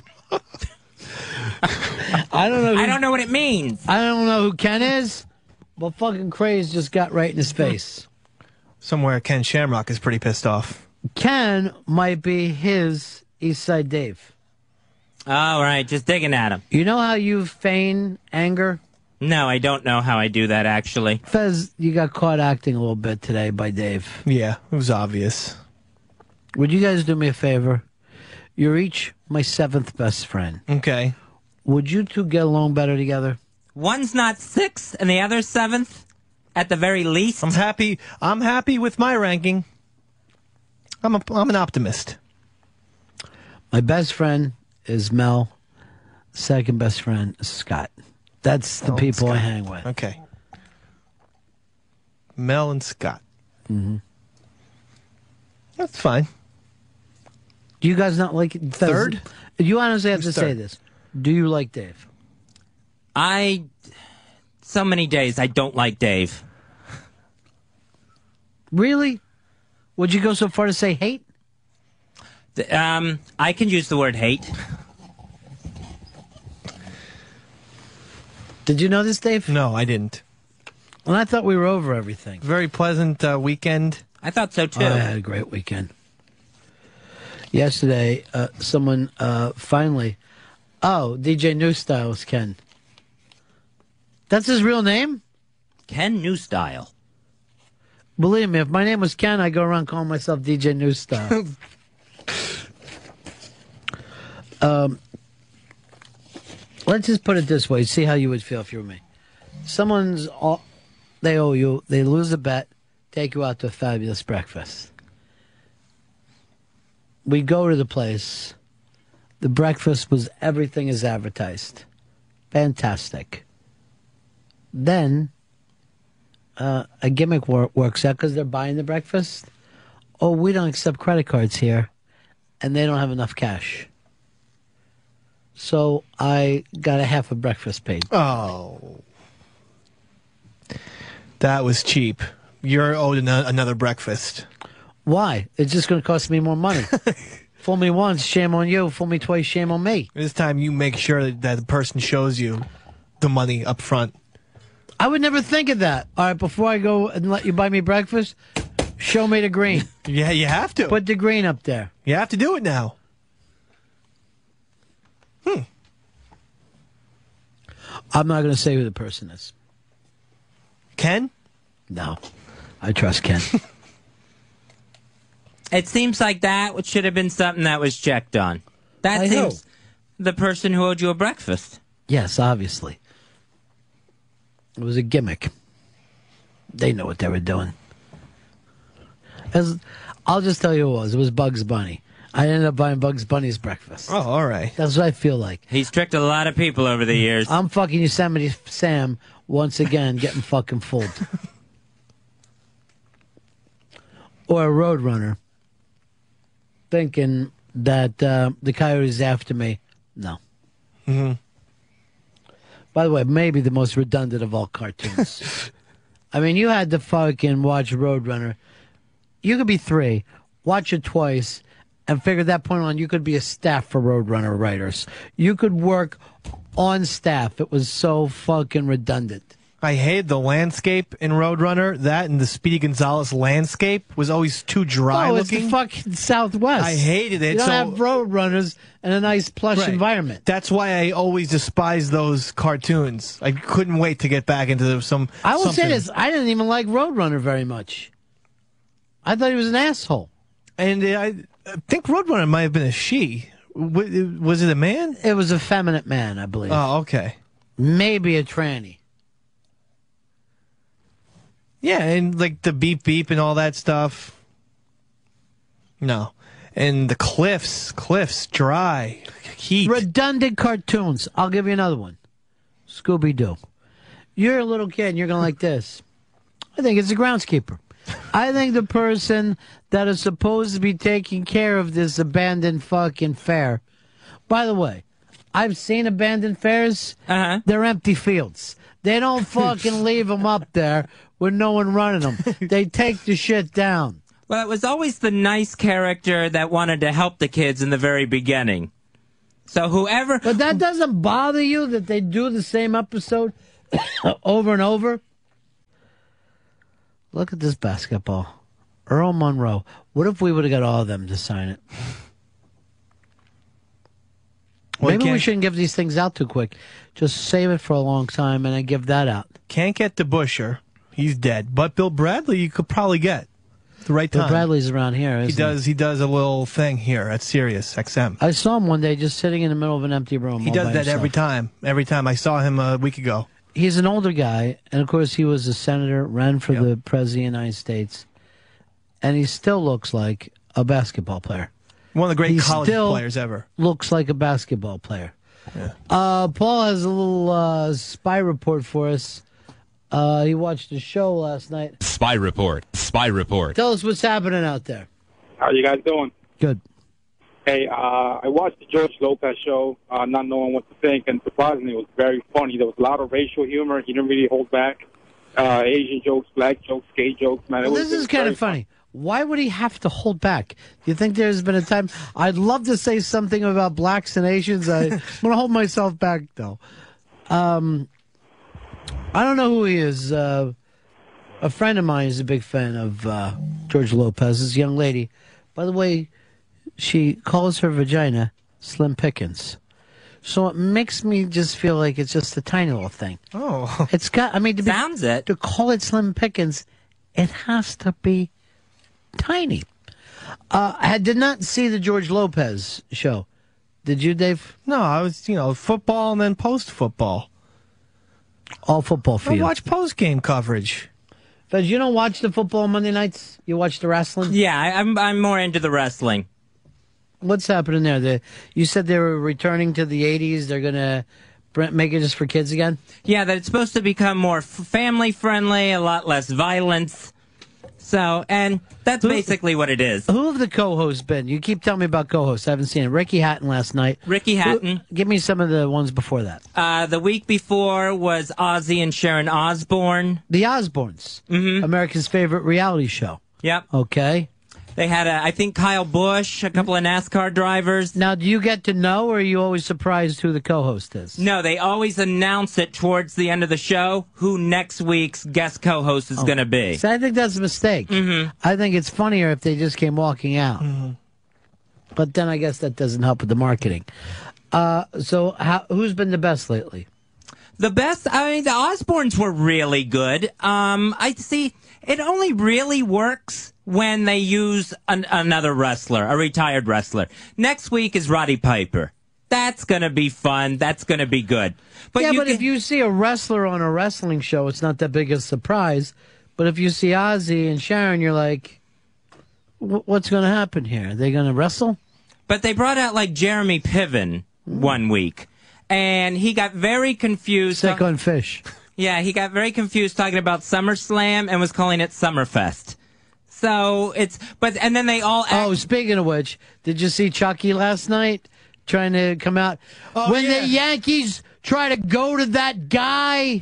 I don't know. Who, I don't know what it means. I don't know who Ken is, but fucking Craze just got right in his face. Somewhere Ken Shamrock is pretty pissed off. Ken might be his East Side Dave. All right, just digging at him. You know how you feign anger? No, I don't know how I do that, actually. Fez, you got caught acting a little bit today by Dave. Yeah, it was obvious. Would you guys do me a favor? You're each my seventh best friend. Okay. Would you two get along better together? One's not sixth and the other's seventh, at the very least. I'm happy. I'm happy with my ranking. I'm a, I'm an optimist. My best friend is Mel. Second best friend is Scott. That's the Mel and people I Scott. hang with. Okay. Mel and Scott. Mm-hmm. That's fine. Do you guys not like Fez? Third? You honestly have Who's to say third? this. Do you like Dave? I... So many days I don't like Dave. Really? Would you go so far to say hate? Th- Um, I can use the word hate. Did you know this, Dave? No, I didn't. Well, I thought we were over everything. Very pleasant uh, weekend. I thought so, too. I had a great weekend. Yesterday, uh, someone uh, finally... Oh, D J New Style is Ken. That's his real name? Ken New Style. Believe me, if my name was Ken, I'd go around calling myself D J New Style. um, let's just put it this way. See how you would feel if you were me. Someone's... All, they owe you. They lose a bet. Take you out to a fabulous breakfast. We go to the place. The breakfast was everything as advertised. Fantastic. Then uh, a gimmick wor- works out because they're buying the breakfast. Oh, we don't accept credit cards here, and they don't have enough cash. So I got a half a breakfast paid. Oh. That was cheap. You're owed an- another breakfast. Why? It's just going to cost me more money. Fool me once, shame on you. Fool me twice, shame on me. This time you make sure that, that the person shows you the money up front. I would never think of that. All right, before I go and let you buy me breakfast, show me the green. Yeah, you have to. Put the green up there. You have to do it now. Hmm. I'm not going to say who the person is. Ken? No. I trust Ken. It seems like that should have been something that was checked on. That I seems the person who owed you a breakfast. Yes, obviously. It was a gimmick. They know what they were doing. As, I'll just tell you what it was. It was Bugs Bunny. I ended up buying Bugs Bunny's breakfast. Oh, all right. That's what I feel like. He's tricked a lot of people over the years. I'm fucking Yosemite Sam once again getting fucking fooled. Or a Roadrunner thinking that uh, the coyote's after me. No. Mm-hmm. By the way, maybe the most redundant of all cartoons. I mean, you had to fucking watch Roadrunner. You could be three, watch it twice, and figure at that point on you could be a staff for Roadrunner writers. You could work on staff. It was so fucking redundant. I hated the landscape in Roadrunner. That and the Speedy Gonzales landscape was always too dry oh, it's looking. the fucking Southwest. I hated it. You don't so, have Roadrunners and a nice plush Right. environment. That's why I always despised those cartoons. I couldn't wait to get back into some. I will something. say this: I didn't even like Roadrunner very much. I thought he was an asshole. And uh, I think Roadrunner might have been a she. W- Was it a man? It was a feminine man, I believe. Oh, okay. Maybe a tranny. Yeah, and like the beep beep and all that stuff. No. And the cliffs, cliffs, dry, heat. Redundant cartoons. I'll give you another one. Scooby-Doo. You're a little kid and you're going to like this. I think it's a groundskeeper. I think the person that is supposed to be taking care of this abandoned fucking fair. By the way, I've seen abandoned fairs. Uh-huh. They're empty fields. They don't fucking leave them up there with no one running them. They take the shit down. Well, it was always the nice character that wanted to help the kids in the very beginning. So whoever... But that doesn't bother you that they do the same episode over and over? Look at this basketball. Earl Monroe. What if we would have got all of them to sign it? Well, Maybe we can't- shouldn't give these things out too quick. Just save it for a long time and then give that out. Can't get to Busher. He's dead. But Bill Bradley, you could probably get at the right Bill time. Bradley's around here, isn't He does. He does a little thing here at Sirius X M. I saw him one day just sitting in the middle of an empty room. He all does by that himself. every time. Every time I saw him a week ago. He's an older guy, and of course he was a senator, ran for the president of the United States, and he still looks like a basketball player. One of the great He college still players ever. Looks like a basketball player. Uh, Paul has a little uh, spy report for us. Uh, he watched the show last night. Spy report. Spy report. Tell us what's happening out there. How you guys doing? Good. Hey, uh, I watched the George Lopez show, uh, not knowing what to think, and surprisingly, it was very funny. There was a lot of racial humor. He didn't really hold back. Uh, Asian jokes, black jokes, gay jokes. Man, it Well, was, this it is was kind very of funny. Why would he have to hold back? Do you think there's been a time? I'd love to say something about blacks and Asians. I, I'm going to hold myself back, though. Um, I don't know who he is. Uh, a friend of mine is a big fan of uh, George Lopez. This young lady. By the way, she calls her vagina Slim Pickens. So it makes me just feel like it's just a tiny little thing. Oh. It's got, I mean, to, be, Sounds it. to call it Slim Pickens, it has to be tiny. Uh, I did not see the George Lopez show. Did you, Dave? No, I was, you know, football and then post-football. All football for I you. watch post-game coverage. Because you don't watch the football Monday nights? You watch the wrestling? Yeah, I, I'm I'm more into the wrestling. What's happening there? The, you said they were returning to the eighties. They're going to make it just for kids again? Yeah, that it's supposed to become more f- family-friendly, a lot less violence. So, and that's basically what it is. Who have the co-hosts been? You keep telling me about co-hosts. I haven't seen it. Ricky Hatton last night. Ricky Hatton. Who, give me some of the ones before that. Uh, the week before was Ozzy and Sharon Osbourne. The Osbournes. Mm-hmm. America's favorite reality show. Yep. Okay. They had, a, I think, Kyle Busch, a couple of NASCAR drivers. Now, do you get to know, or are you always surprised who the co-host is? No, they always announce it towards the end of the show who next week's guest co-host is Oh. going to be. So I think that's a mistake. Mm-hmm. I think it's funnier if they just came walking out. Mm-hmm. But then I guess that doesn't help with the marketing. Uh, so how, who's been the best lately? The best, I mean, the Osbournes were really good. Um, I see, it only really works when they use an, another wrestler, a retired wrestler. Next week is Roddy Piper. That's going to be fun. That's going to be good. But yeah, you but can- if you see a wrestler on a wrestling show, it's not that big a surprise. But if you see Ozzy and Sharon, you're like, what's going to happen here? Are they going to wrestle? But they brought out like Jeremy Piven one week, and he got very confused. Sick on fish. Yeah, he got very confused talking about SummerSlam and was calling it Summerfest. So it's, but, and then they all act- Oh, speaking of which, did you see Chucky last night trying to come out? Oh, when yeah. the Yankees try to go to that guy,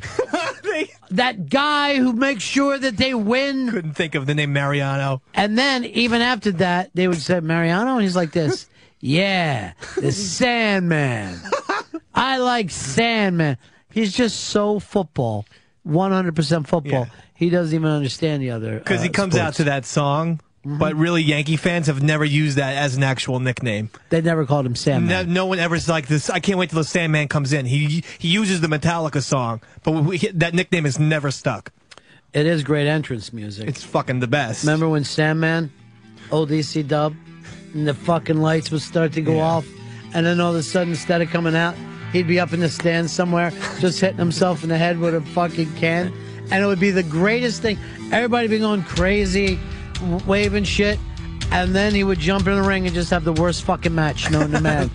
that guy who makes sure that they win. Couldn't think of the name Mariano. And then even after that, they would say Mariano, and he's like this. Yeah, the Sandman. I like Sandman. He's just so football, one hundred percent football. He doesn't even understand the other. Because he uh, comes out sports. to that song, but really Yankee fans have never used that as an actual nickname. They never called him Sandman. No, no one ever's like this. I can't wait till the Sandman comes in. He he uses the Metallica song, but we, that nickname is never stuck. It is great entrance music. It's fucking the best. Remember when Sandman, old E C Dub, and the fucking lights would start to go Yeah. off, and then all of a sudden, instead of coming out, he'd be up in the stands somewhere, just hitting himself in the head with a fucking can, and it would be the greatest thing. Everybody be going crazy, w- waving shit, and then he would jump in the ring and just have the worst fucking match known to man.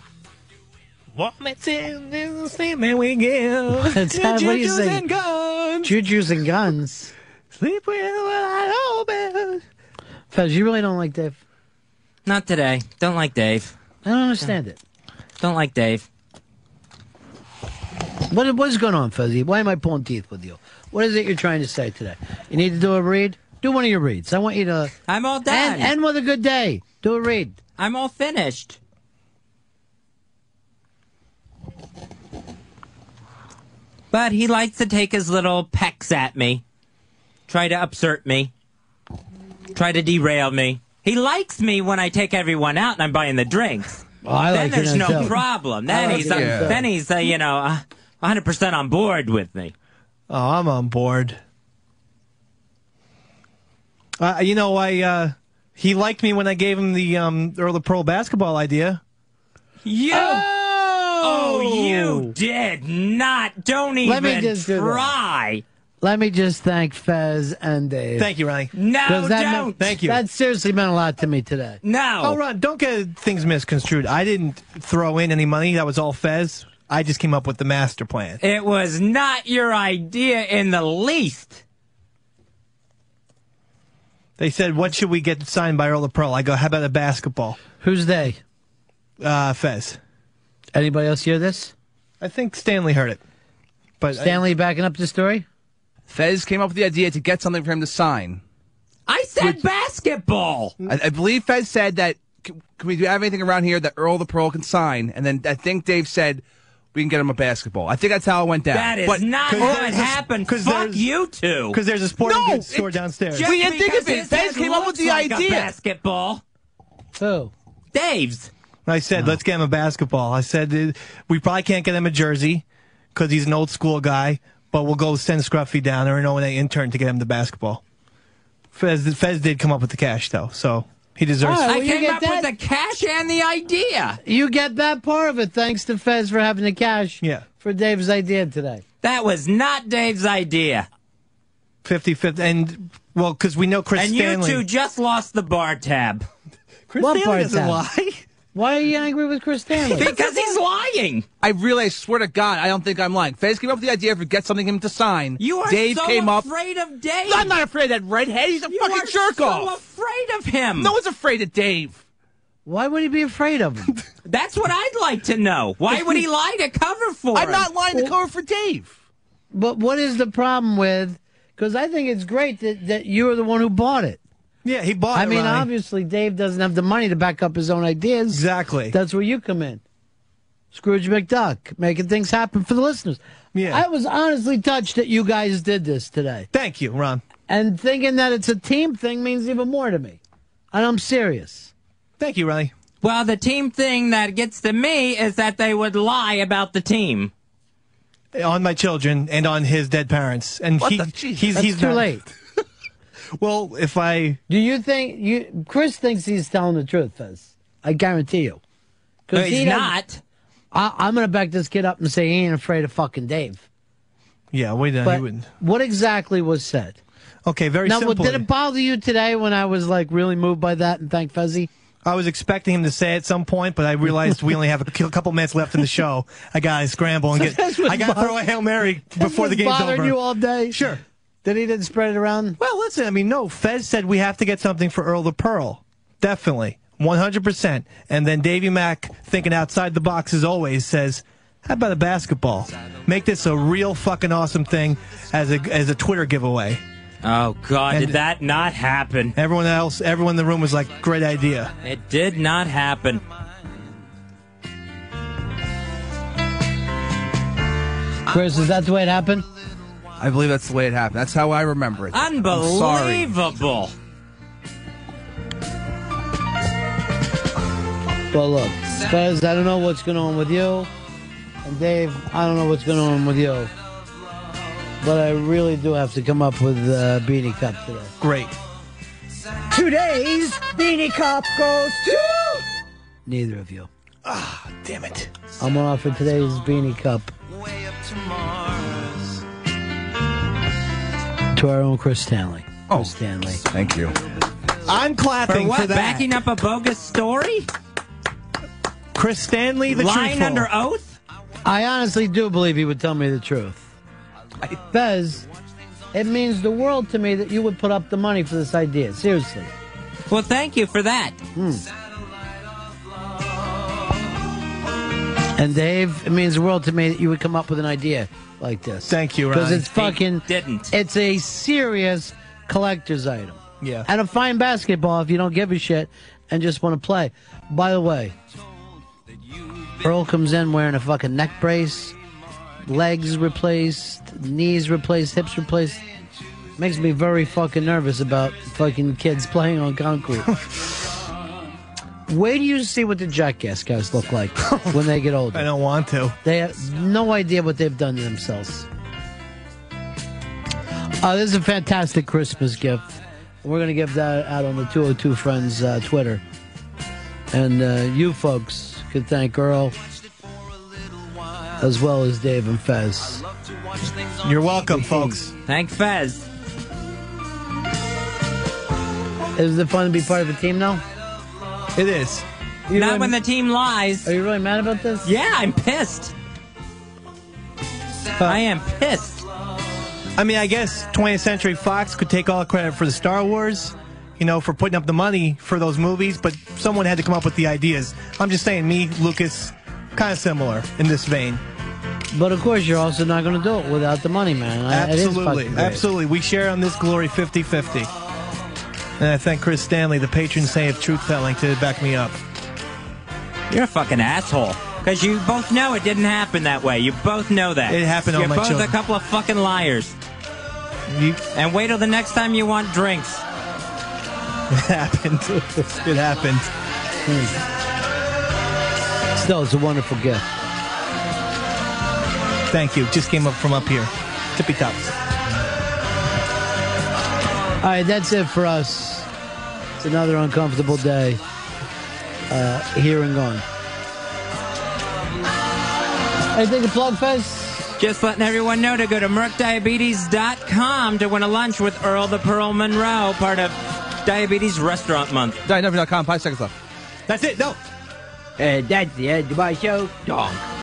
What makes it the Sandman we give? That's how- what do you Juju's say? and guns. Juju's and guns. Sleep with wide open. Fez, you really don't like Dave? Not today. Don't like Dave. I don't understand it. Don't like Dave. What what is going on, Fuzzy? Why am I pulling teeth with you? What is it you're trying to say today? You need to do a read? Do one of your reads. I want you to... I'm all done. And end with a good day. Do a read. I'm all finished. But he likes to take his little pecks at me. Try to upsert me. Try to derail me. He likes me when I take everyone out and I'm buying the drinks. Well, I then like there's it no myself. problem. I Then like he's, it uh, myself. then he's uh, you know, uh, one hundred percent on board with me. Oh, I'm on board. Uh, you know, I uh, he liked me when I gave him the um, Earl of Pearl basketball idea. You. Oh, you did not. Don't even Let me just do that. try. Let me just thank Fez and Dave. Thank you, Ronnie. No, 'Cause that don't. meant- Thank you. That seriously meant a lot to me today. No. Oh, Ron, don't get things misconstrued. I didn't throw in any money. That was all Fez. I just came up with the master plan. It was not your idea in the least. They said, what should we get signed by Earl of Pearl? I go, how about a basketball? Who's they? Uh, Fez. Anybody else hear this? I think Stanley heard it. But Stanley backing up the story? Fez came up with the idea to get something for him to sign. I said basketball. I, I believe Fez said that, can, can we have anything around here that Earl the Pearl can sign? And then I think Dave said, we can get him a basketball. I think that's how it went down. That is But- not 'cause what there's a- happened. 'cause Fuck there's- you two. Because there's a sporting No, goods store it- downstairs. Just We didn't think of because it. his Fez head came up with looks the like a idea. basketball. Who? Dave's. I said, let's get him a basketball. I said, uh, we probably can't get him a jersey because he's an old school guy, but we'll go send Scruffy down or an O and A intern to get him the basketball. Fez, Fez did come up with the cash, though, so he deserves Oh, I well, you came get up that? with the cash and the idea. You get that part of it. Thanks to Fez for having the cash Yeah. for Dave's idea today. That was not Dave's idea. fifty fifty. And, well, because we know Chris And Stanley. you two just lost the bar tab. Chris What Stanley part doesn't tab? lie. Why are you angry with Chris Stanley? Because he's lying. I really, I swear to God, I don't think I'm lying. Fez came up with the idea for get something him to sign. You are Dave so came up. afraid of Dave. I'm not afraid of that redhead. He's a You fucking are jerk so off. afraid of him. No one's afraid of Dave. Why would he be afraid of him? That's what I'd like to know. Why would he lie to cover for I'm him? not lying to cover for Dave. But what is the problem with... Because I think it's great that, that you're the one who bought it. Yeah, he bought I it, mean, Ronnie. obviously, Dave doesn't have the money to back up his own ideas. Exactly. That's where you come in. Scrooge McDuck, making things happen for the listeners. Yeah. I was honestly touched that you guys did this today. Thank you, Ron. And thinking that it's a team thing means even more to me. And I'm serious. Thank you, Ronnie. Well, the team thing that gets to me is that they would lie about the team. On my children and on his dead parents. And What he, the- he's, That's he's too not- late. Well, if I... Do you think... you? Chris thinks he's telling the truth, Fez. I guarantee you. 'Cause No, he's he doesn't- not. I, I'm going to back this kid up and say he ain't afraid of fucking Dave. Yeah, wait, no, But he wouldn't. what exactly was said? Okay, very now, simple. did it bother you today when I was like really moved by that and thank Fezzy? I was expecting him to say at some point, but I realized we only have a c- couple minutes left in the show. I gotta scramble and get. That's what's I gotta bothering- throw a Hail Mary That's before the what's game's bothering over. you all day? Sure. That he didn't spread it around? Well, listen, I mean, no, Fez said we have to get something for Earl the Pearl. Definitely. one hundred percent. And then Davey Mack, thinking outside the box as always, says, how about a basketball? Make this a real fucking awesome thing as a, as a Twitter giveaway. Oh, God, And did that not happen? Everyone else, everyone in the room was like, great idea. It did not happen. Chris, is that the way it happened? I believe that's the way it happened. That's how I remember it. I'm sorry. Unbelievable. Well, look, Fez, I don't know what's going on with you. And Dave, I don't know what's going on with you. But I really do have to come up with a Beanie Cup today. Great. Today's Beanie Cup goes to... Neither of you. Ah, damn it. I'm going to offer today's Beanie Cup to our own Chris Stanley. Oh, Chris Stanley. Thank you. I'm clapping For what? for that. Backing up a bogus story? Chris Stanley, the Lying truthful. under oath? I honestly do believe he would tell me the truth. Fez, it means the world to me that you would put up the money for this idea. Seriously. Well, thank you for that. Hmm. And Dave, it means the world to me that you would come up with an idea like this. Thank you, Because Ron. it's fucking... He didn't. It's a serious collector's item. Yeah. And a fine basketball if you don't give a shit and just want to play. By the way, Earl comes in wearing a fucking neck brace, legs replaced, knees replaced, hips replaced. Makes me very fucking nervous about fucking kids playing on concrete. Wait till you see what the Jackass guys look like when they get older. I don't want to. They have no idea what they've done to themselves. Uh, this is a fantastic Christmas gift. We're going to give that out on the two oh two Friends uh, Twitter. And uh, you folks can thank Earl as well as Dave and Fez. You're welcome, folks. Thank Fez. Is it fun to be part of a team now? It is. You Not really- when the team lies. Are you really mad about this? Yeah, I'm pissed. I am pissed. I mean, I guess twentieth Century Fox could take all the credit for the Star Wars, you know, for putting up the money for those movies, but someone had to come up with the ideas. I'm just saying, me, Lucas, kind of similar in this vein. But of course, you're also not going to do it without the money, man. I- it is Absolutely. fucking great. Absolutely. We share on this glory fifty fifty. And I thank Chris Stanley, the patron saint of truth-telling, to back me up. You're a fucking asshole. Because you both know it didn't happen that way. You both know that. It happened on You're my both children. a couple of fucking liars. You, And wait till the next time you want drinks. it happened. It happened. Still, it's a wonderful gift. Thank you. Just came up from up here. Tippy tops. All right, that's it for us. It's another uncomfortable day uh, here and gone. Anything to plug, Fez? Just letting everyone know to go to merc diabetes dot com to win a lunch with Earl the Pearl Monroe, part of Diabetes Restaurant Month. Diet Never dot com, five seconds left. That's it. No. And that's the end of my show. Dong.